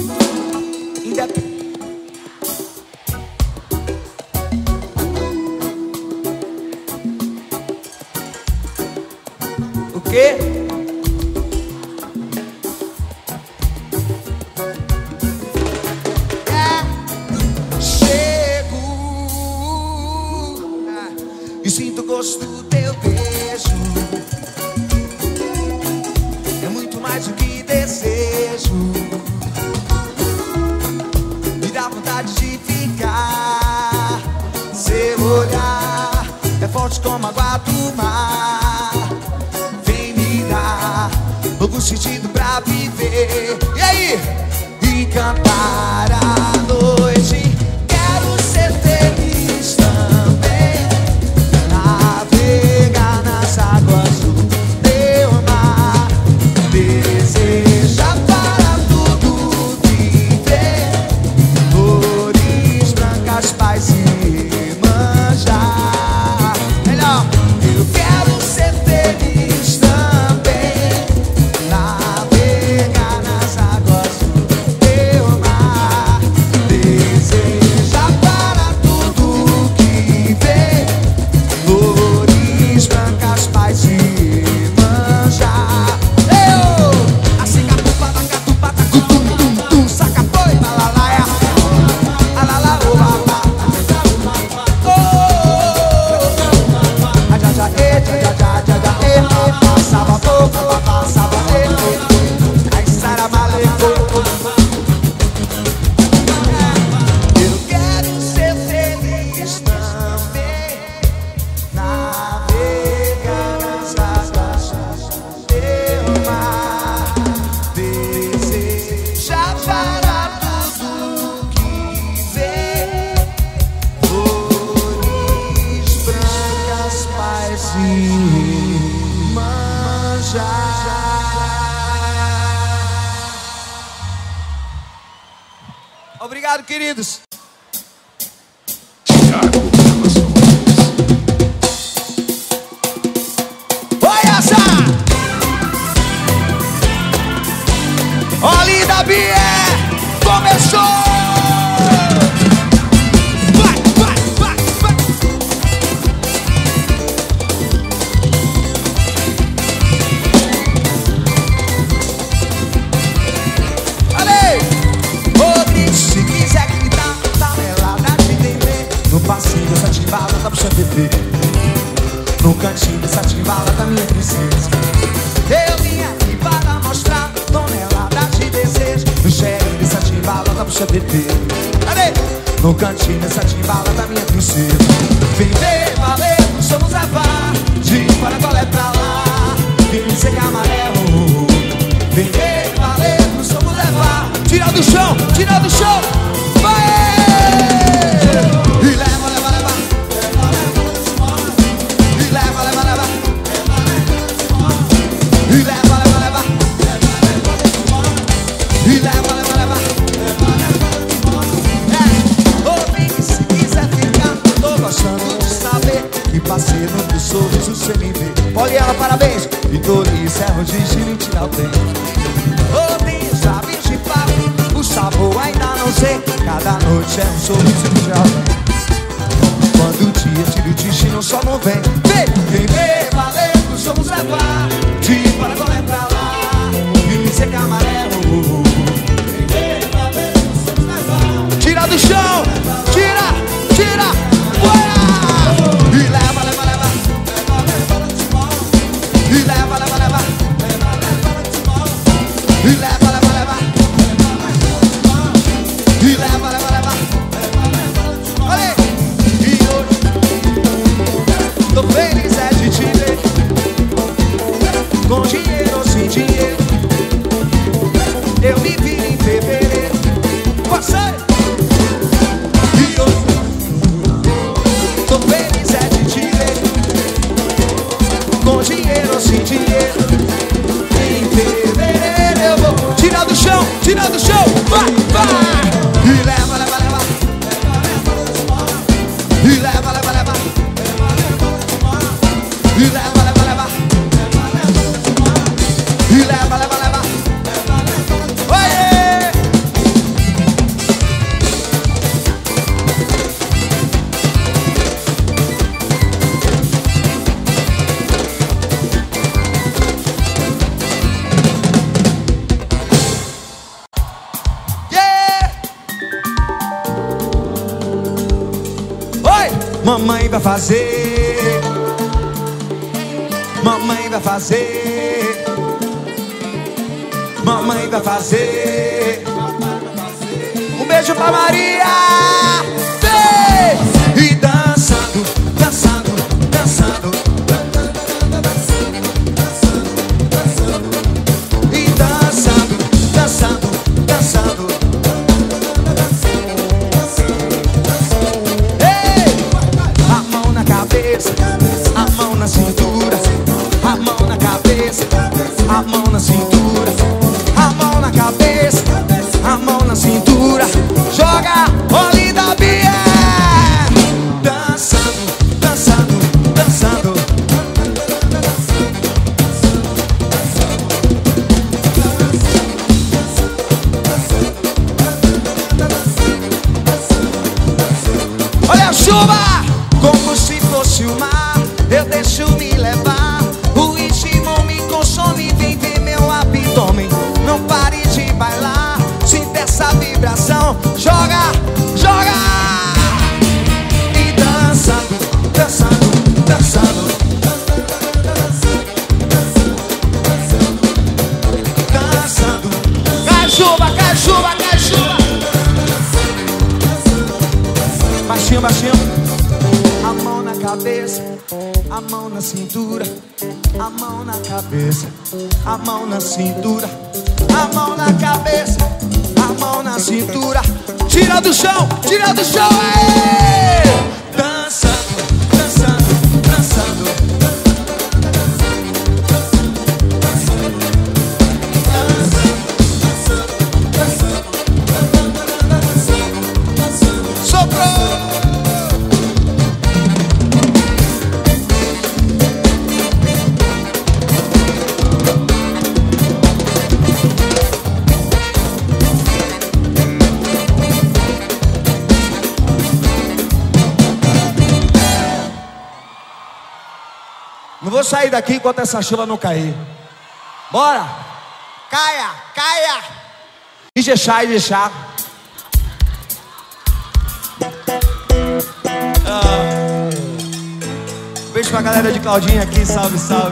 O quê? Chego e sinto o gosto do teu beijo. É muito mais do que desejo. Me dá vontade de ficar. Seu olhar é forte como a água do mar. Vem me dar novo sentido pra viver. E aí? E cantar a noite. Quero ser feliz também. Navegar nas águas do teu mar. Deseja para tudo viver. Flores brancas, paz e manjar. Melhor. Eu quero ser feliz Obrigado, queridos. Thiago Gravações. Oi, essa! Olha da Bia! Começou! Passinho dessa timbala da puxa bebê, no cantinho dessa timbala da minha princesa. Eu vim aqui para mostrar toneladas de desejo. No cheiro dessa timbala da puxa bebê, no cantinho dessa timbala da minha princesa. Vem ver, valer, somos a par. De Paraguai pra lá, vem secar amarelo. Vem ver, valer, somos levar. Tira do chão, tira do chão. Vai! E leva, leva, leva. E leva, leva, leva. E leva, leva, leva. E leva, leva, leva. Ouvi, se quiser ficar, tô gostando de saber que parceiro do sorriso cê me vê. Poliana, parabéns. E Dori, servo de giro e tirar o tempo. Ouvi, sabe de papo, o sabor ainda não sei. Cada noite é um sorriso de alguém. Quando o dia tira o destino só não vem. Vem ver, valendo, somos levar. De Paraguai pra lá, e me seca amarelo. Vem ver, valendo, somos levar. Tira do chão, tira, tira, fora. E leva, leva, leva. E leva, leva, leva. E leva, leva, leva. E leva, leva, leva. Olha aí. Tô feliz é de te ver, com dinheiro ou sem dinheiro. Eu me vi em fevereiro. Você! E hoje tô feliz é de te ver, com dinheiro ou sem dinheiro. Em fevereiro eu vou tirar do chão, tirar do chão. Vai, vai! E leva, leva, leva. E leva, leva, leva. E leva, leva, leva. E leva, leva, leva. Oiê! Yeah! Oi! Mamãe vai fazer, mamãe vai fazer, mamãe vai fazer. Um beijo pra Maria! E dançando, dançando, dançando. E dançando, dançando, dançando. A mão na cabeça, a mão na cintura, a mão na cabeça, a mão na cintura, a mão na cabeça, a mão na cintura. Joga, olhe da Bia. Dançando, dançando, dançando. Olha a chuva, como se fosse o mar. Eu deixo me levar. O ritmo me consome. Vem ver meu abdômen. Não pare de bailar. Sinta essa vibração. Joga, joga. E dançando, dançando, dançando. Dançando. Cai chuva, cai chuva, cai chuva. Baixinho, baixinho. A mão na cabeça, a mão na cintura, a mão na cabeça, a mão na cintura, a mão na cabeça, a mão na cintura. Tira do chão, tira do chão, ei! Dançando, dançando, dançando. sair daqui enquanto essa chuva não cair. Bora! Caia, caia! Ijexá, Ijexá. Beijo pra galera de Claudinha aqui, salve, salve.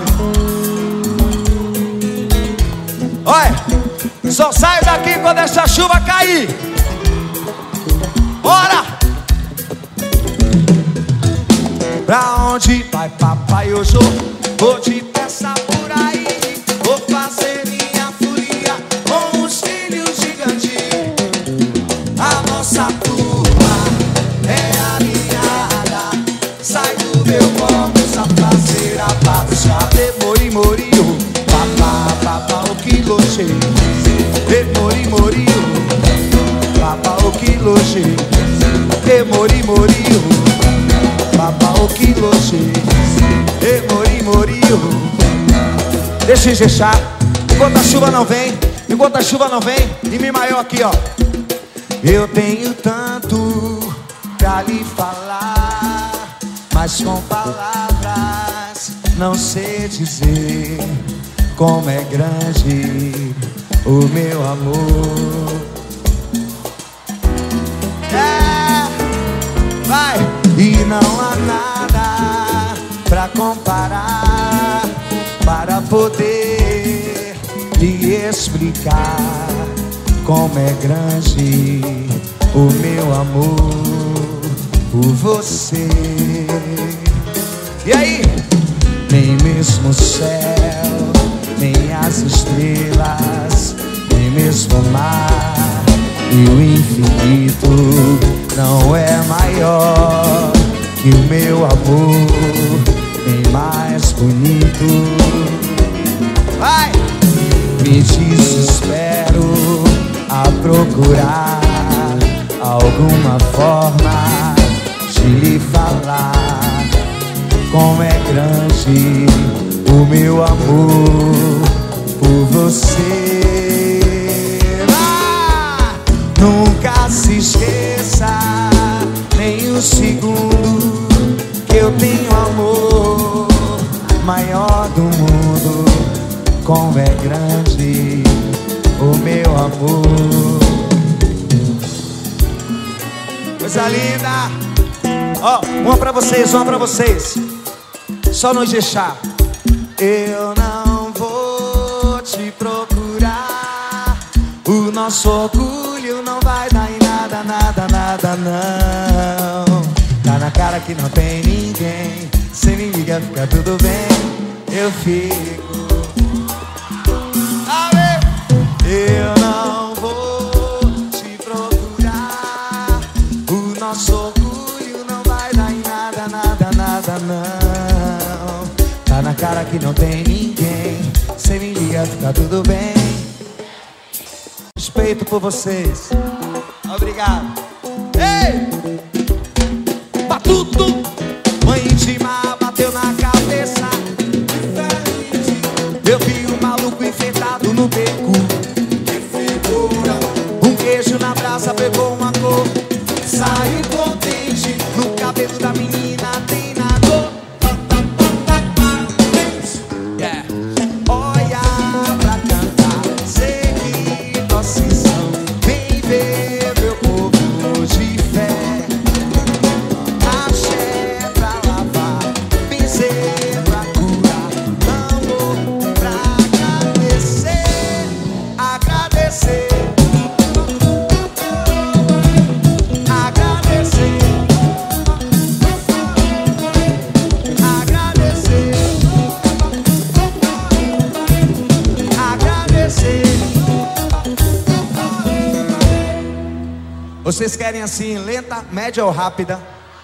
Olha, só saio daqui quando essa chuva cair. Bora! Pra onde vai, papai? Hoje vou depressa por aí. Vou fazer minha folia com os filhos gigantes. A nossa turma é alinhada. Sai do meu corpo, a fazer a bagunça. Demori, moriu, papá, papá, o quilo cheio. Demori, moriu, papá, o quilo cheio. Demori, moriu, papá, o quilo cheio. Demori, moriu. Deixa eu Ijexá. Enquanto a chuva não vem, enquanto a chuva não vem. E Mi maior aqui, ó. Eu tenho tanto pra lhe falar, mas com palavras não sei dizer como é grande o meu amor. Vai! E não há nada pra comparar, para poder lhe explicar como é grande o meu amor por você. E aí? Nem mesmo o céu, nem as estrelas, nem mesmo o mar e o infinito não é maior que o meu amor, nem mais bonito. Vai! Me desespero a procurar alguma forma de lhe falar como é grande o meu amor por você. Nunca se esqueça nem um segundo que eu tenho amor maior do mundo. Como é grande o meu amor. Coisa linda. Ó, uma pra vocês, uma pra vocês. Só no Ijexá. Eu não vou te procurar. O nosso orgulho não vai dar em nada, nada, nada, não. Tá na cara que não tem ninguém. Cê me liga, fica tudo bem. Eu fico. Eu não vou te procurar. O nosso orgulho não vai dar em nada, nada, nada, não. Tá na cara que não tem ninguém. Cê me liga, fica tudo bem. Respeito por vocês. Obrigado. Ei! Batuto! Mãe de mar bateu na cabeça. Eu vi um maluco enfeitado no beco. Um queijo na brasa pegou uma cor. Saiu contente. No cabelo da menina tem na cor. Yeah. Olha pra cantar. Sei que vocês são. Vem ver meu povo de fé. Axé pra lavar, benzer pra curar, amor pra agradecer. Agradecer. Vocês querem assim, lenta, média ou rápida?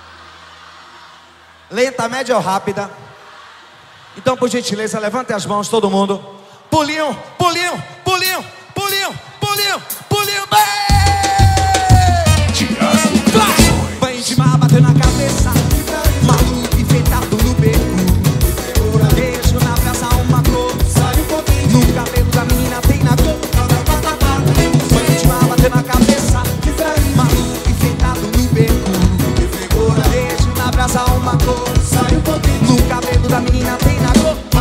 Lenta, média ou rápida? Então, por gentileza, levante as mãos, todo mundo. Pulinho, pulinho, pulinho, pulinho, pulinho, pulinho, bem! Banho de mar bateu na cabeça. Maluco enfeitado no beco. Beijo na praça, uma cor. No cabelo da menina tem na cor. Banho de mar bateu na cabeça. Maluco enfeitado no beco. Beijo na brasa, uma cor. No cabelo da menina tem na cor.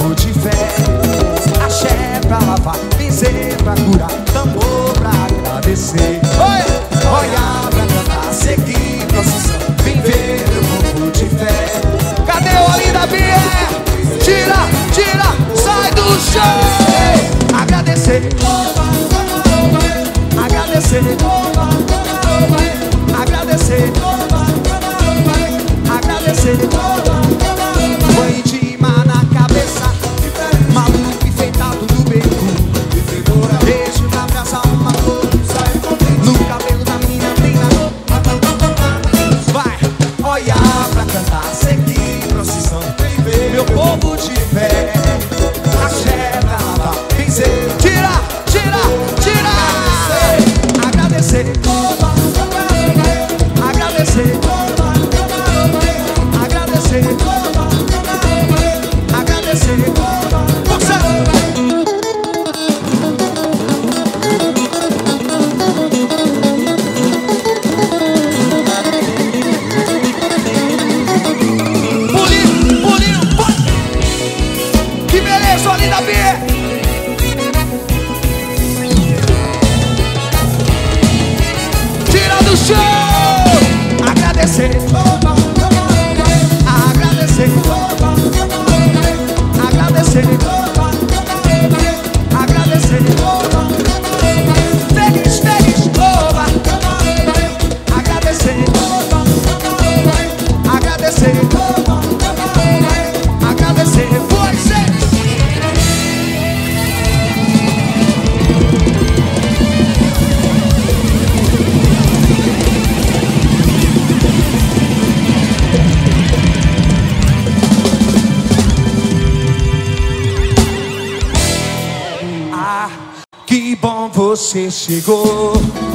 povo de fé. Axé pra lavar, benzer pra curar, tambor pra agradecer. Olha pra cantar, seguir procissão, vem ver meu povo de fé. Cadê o Olinda Bia? Tira, tira, sai do chão. Agradecer, agradecer, agradecer, agradecer. Banho de mar na cabeça, maluco enfeitado do beco, beijo na praça, uma cor, no cabelo da menina tem na dor. Vai, olha pra cantar, seguir procissão, meu povo de fé. Axé pra lavar, benzer, tira, tira, tira. Agradecer, agradecer, agradecer, agradecer. Pulinho, pulinho, que beleza, Olinda Bia. Tira do chão. Agradecer, agradecer, agradecer, agradecer. Feliz, feliz, oba. Agradecer, agradecer, agradecer. Você. Ah, que bom você chegou.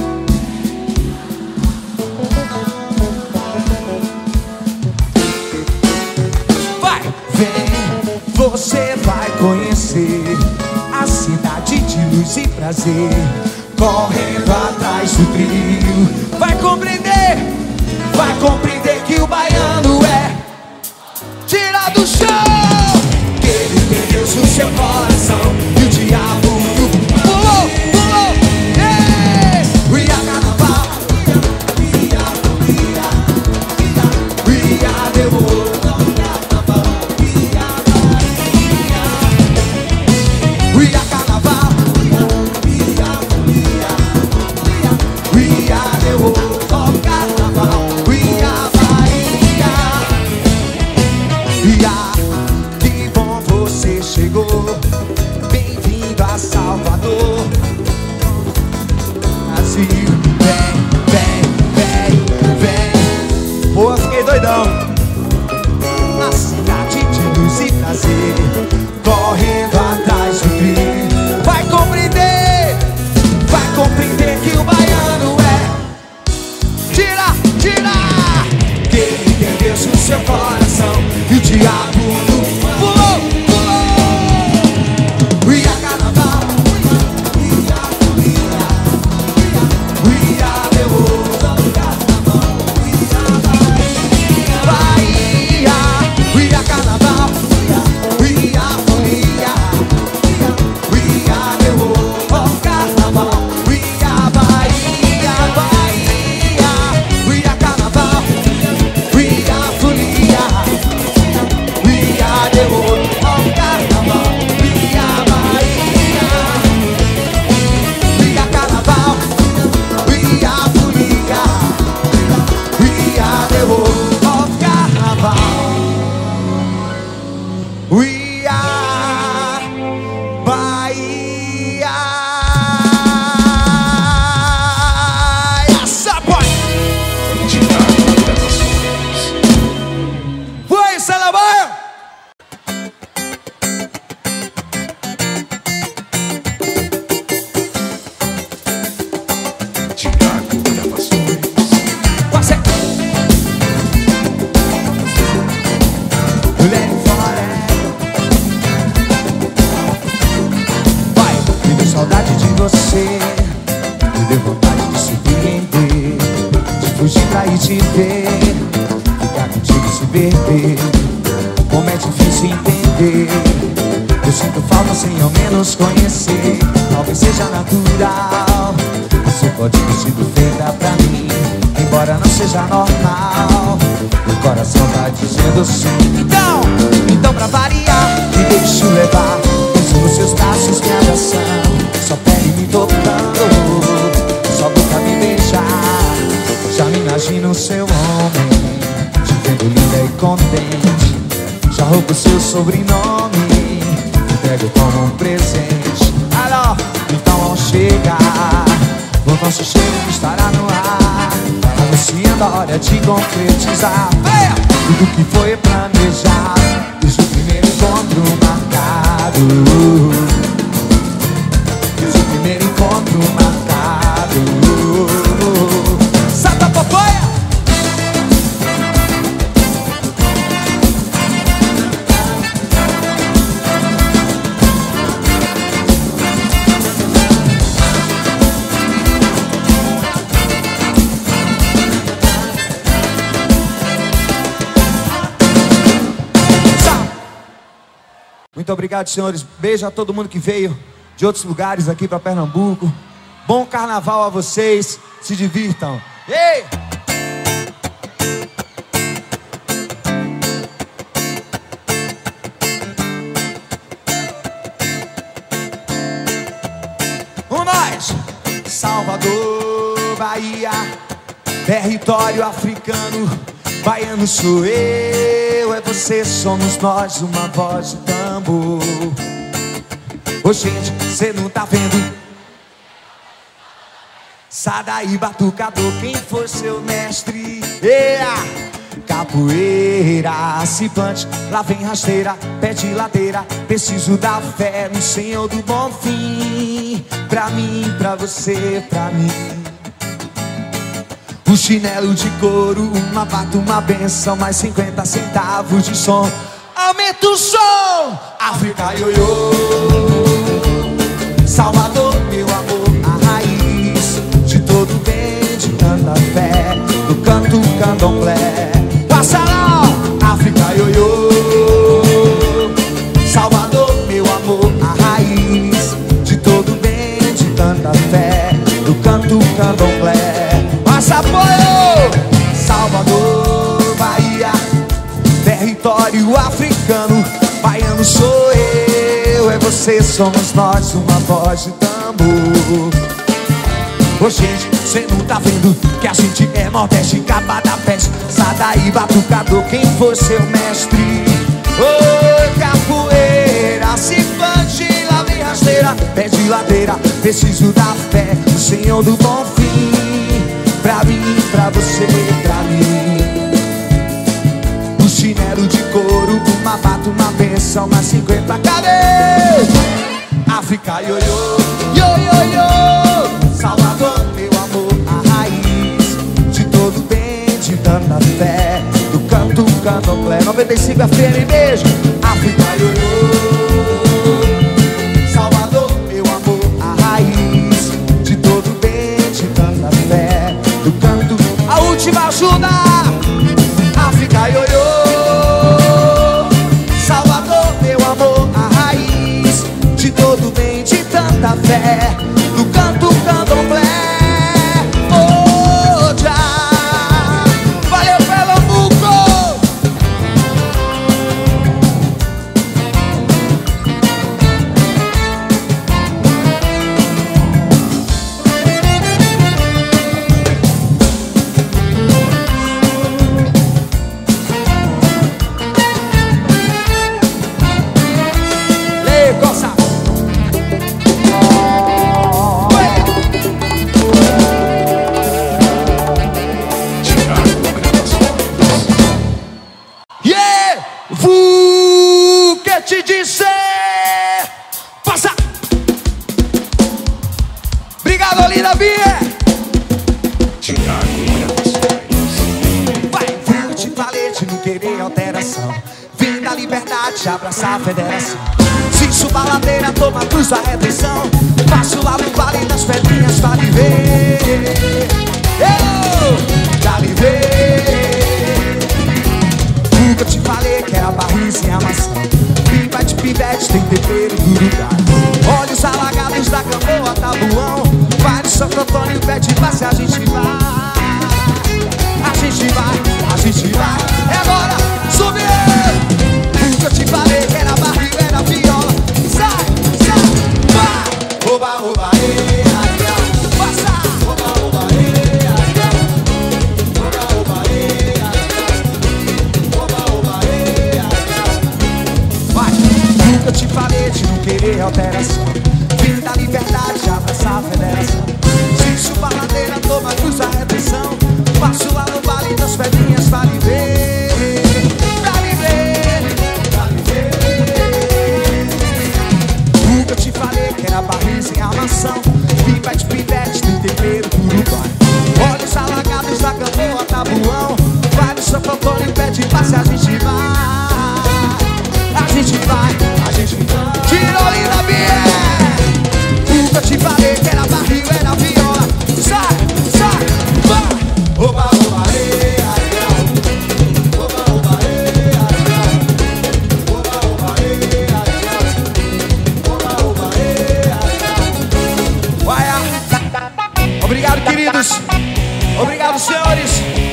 Vai, vem, você vai conhecer a cidade de luz e prazer, correndo atrás do trio. Vai compreender que o baiano é tira do chão. Que ele tem Deus no seu coração e o diabo no pulou, pulou. We are carnaval, we are the world. We are carnaval, we are the world of carnaval. We are Bahia. Que bom você chegou. Bem-vindo a Salvador, Brasil. Vem, vem, vem, vem. Pô, fiquei doidão. Na cidade de luz e prazer, correndo atrás do trio. Vai compreender que o baiano é tira, tira. Que ele tem Deus no seu coração e o diabo no pulou, pulou. We are carnaval, we are the world of carnaval. Bahia, we are carnaval, we are folia. We are the world of carnaval. We are Bahia, Bahia. We are carnaval, we are folia. We are the world of carnaval. We are Bahia. We are carnaval, we are folia. We are the world of carnaval. We are Bahia. Essa pode. Tiago Gravações. Foi, Salamanca. Tiago Gravações. Você. Let it fall. Vai, me deu saudade de você, me deu vontade de surpreender, de fugir pra ir te ver, ficar contigo se perder. Como é difícil entender sem ao menos conhecer. Talvez seja natural, você pode ter sido feita pra mim, embora não seja normal. O coração tá dizendo sim. Então pra variar, me deixo levar. Penso nos seus braços me abraçando, sua pele me tocando, sua boca me beijar. Já me imagino o seu homem, te vendo linda e contente. Já roubo seu sobrenome, entrego como um presente. Alô, então ao chegar, o nosso cheiro estará no ar, anunciando a hora de concretizar tudo que foi planejado. Desde o primeiro encontro marcado, desde o primeiro encontro marcado. Salta a popoia! Muito obrigado, senhores. Beijo a todo mundo que veio de outros lugares aqui para Pernambuco. Bom carnaval a vocês. Se divirtam. Ei! Nós! Salvador, Bahia, território africano. Baiano sou eu, é você, somos nós, uma voz de tambor. Ô gente, cê não tá vendo? Sai daí, batucador, quem foi seu mestre? Capoeira, cipante, lá vem rasteira, pé de ladeira. Preciso da fé no Senhor do bom fim. Pra mim, pra você, pra mim. Um chinelo de couro, uma bata, uma benção, mais 50 centavos de som. Aumenta o som! África ioiô, Salvador, meu amor, a raiz de todo bem, de tanta fé, do canto candomblé. Passa lá! África ioiô, Salvador, meu amor, a raiz de todo bem, de tanta fé, do canto candomblé. Apoio! Salvador, Bahia, território africano. Baiano sou eu, é você, somos nós, uma voz de tambor. Ô gente, cê não tá vendo que a gente é Nordeste, capa da peste. Sai daí, batucador, quem foi seu mestre? Ô capoeira, cipante, lá vem rasteira, pé de ladeira. Preciso da fé, o Senhor do bom fim. Pra mim, pra você, pra mim. Um chinelo de couro, uma bata, uma benção, mais 50 cadê? África, ioiô, ioiô, Salvador, meu amor, a raiz de todo bem, de tanta fé, do canto candomblé. 95 FM, beijo. África, ioiô, Salvador, meu amor, a raiz de todo bem, de tanta fé, do canto, a última ajuda. África, ioiô, Salvador, meu amor, a raiz de todo bem, de tanta fé, do canto candomblé. Oh, já. Valeu, Pernambuco! Te dizer, passa. Obrigado, Olinda Bia. Vai, eu te falei de não querer alteração. Vim da liberdade, abraçar a federação. Se suba a ladeira, toma a cruz da redenção. Passo lá no vale das pedrinhas pra lhe ver. Eu já lhe ver. O que eu te falei que era barris e a maçã. Vai de pivete pivete, tem tempero do lugar. Olhos alagados da Gamboa, Tabuão. Vai no Santo Antônio, pede passe, a gente vai. A gente vai, a gente vai. É agora, subir! Nunca te falei que era barriga, era viola. Sai, sai, vai! Oba, oba, ei, ai, passa! Oba, oba, ei, ai, oba, oba, ei, ai, oba, oba, ei, ai. Vai! Nunca te falei de não querer alteração. Filho da liberdade, abraçar a federação. Se chupa a ladeira, toma cruz a retenção. Passo lá no vale das pedrinhas pra lhe ver. Pra lhe ver, pra lhe ver. Nunca te falei que era barril sem armação. Pipa de pivete, tem tempero do Uruguai. Olhos alagados da Gamboa, Tabuão. Vai no Santo Antônio, pede passe, a gente vai. A gente vai, a gente vai. Tirolina Bier. Nunca te falei que era barril, era viola. Sai, sai, vai. Oba, oba, ei, ai, ai. Oba, oba, ei, ai, ai. Oba, oba, ei, ai, ai. Oba, oba, ei, ai, ai. Vai. Obrigado, queridos. Obrigado, senhores.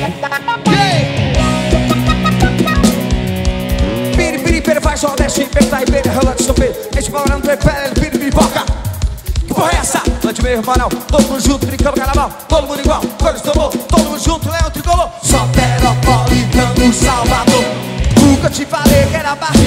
Piri, piri, piri, faz só desce. Peta e pera, rola de sofrer. Explorando, prepara, piri, pipoca. Que porra é essa? Lá de meio, irmão, todo mundo junto, brincando carnaval. Todo mundo igual, cores do amor. Todo mundo junto, Leão Tricolor. Soteropolitano, Salvador. Nunca te falei que era barra.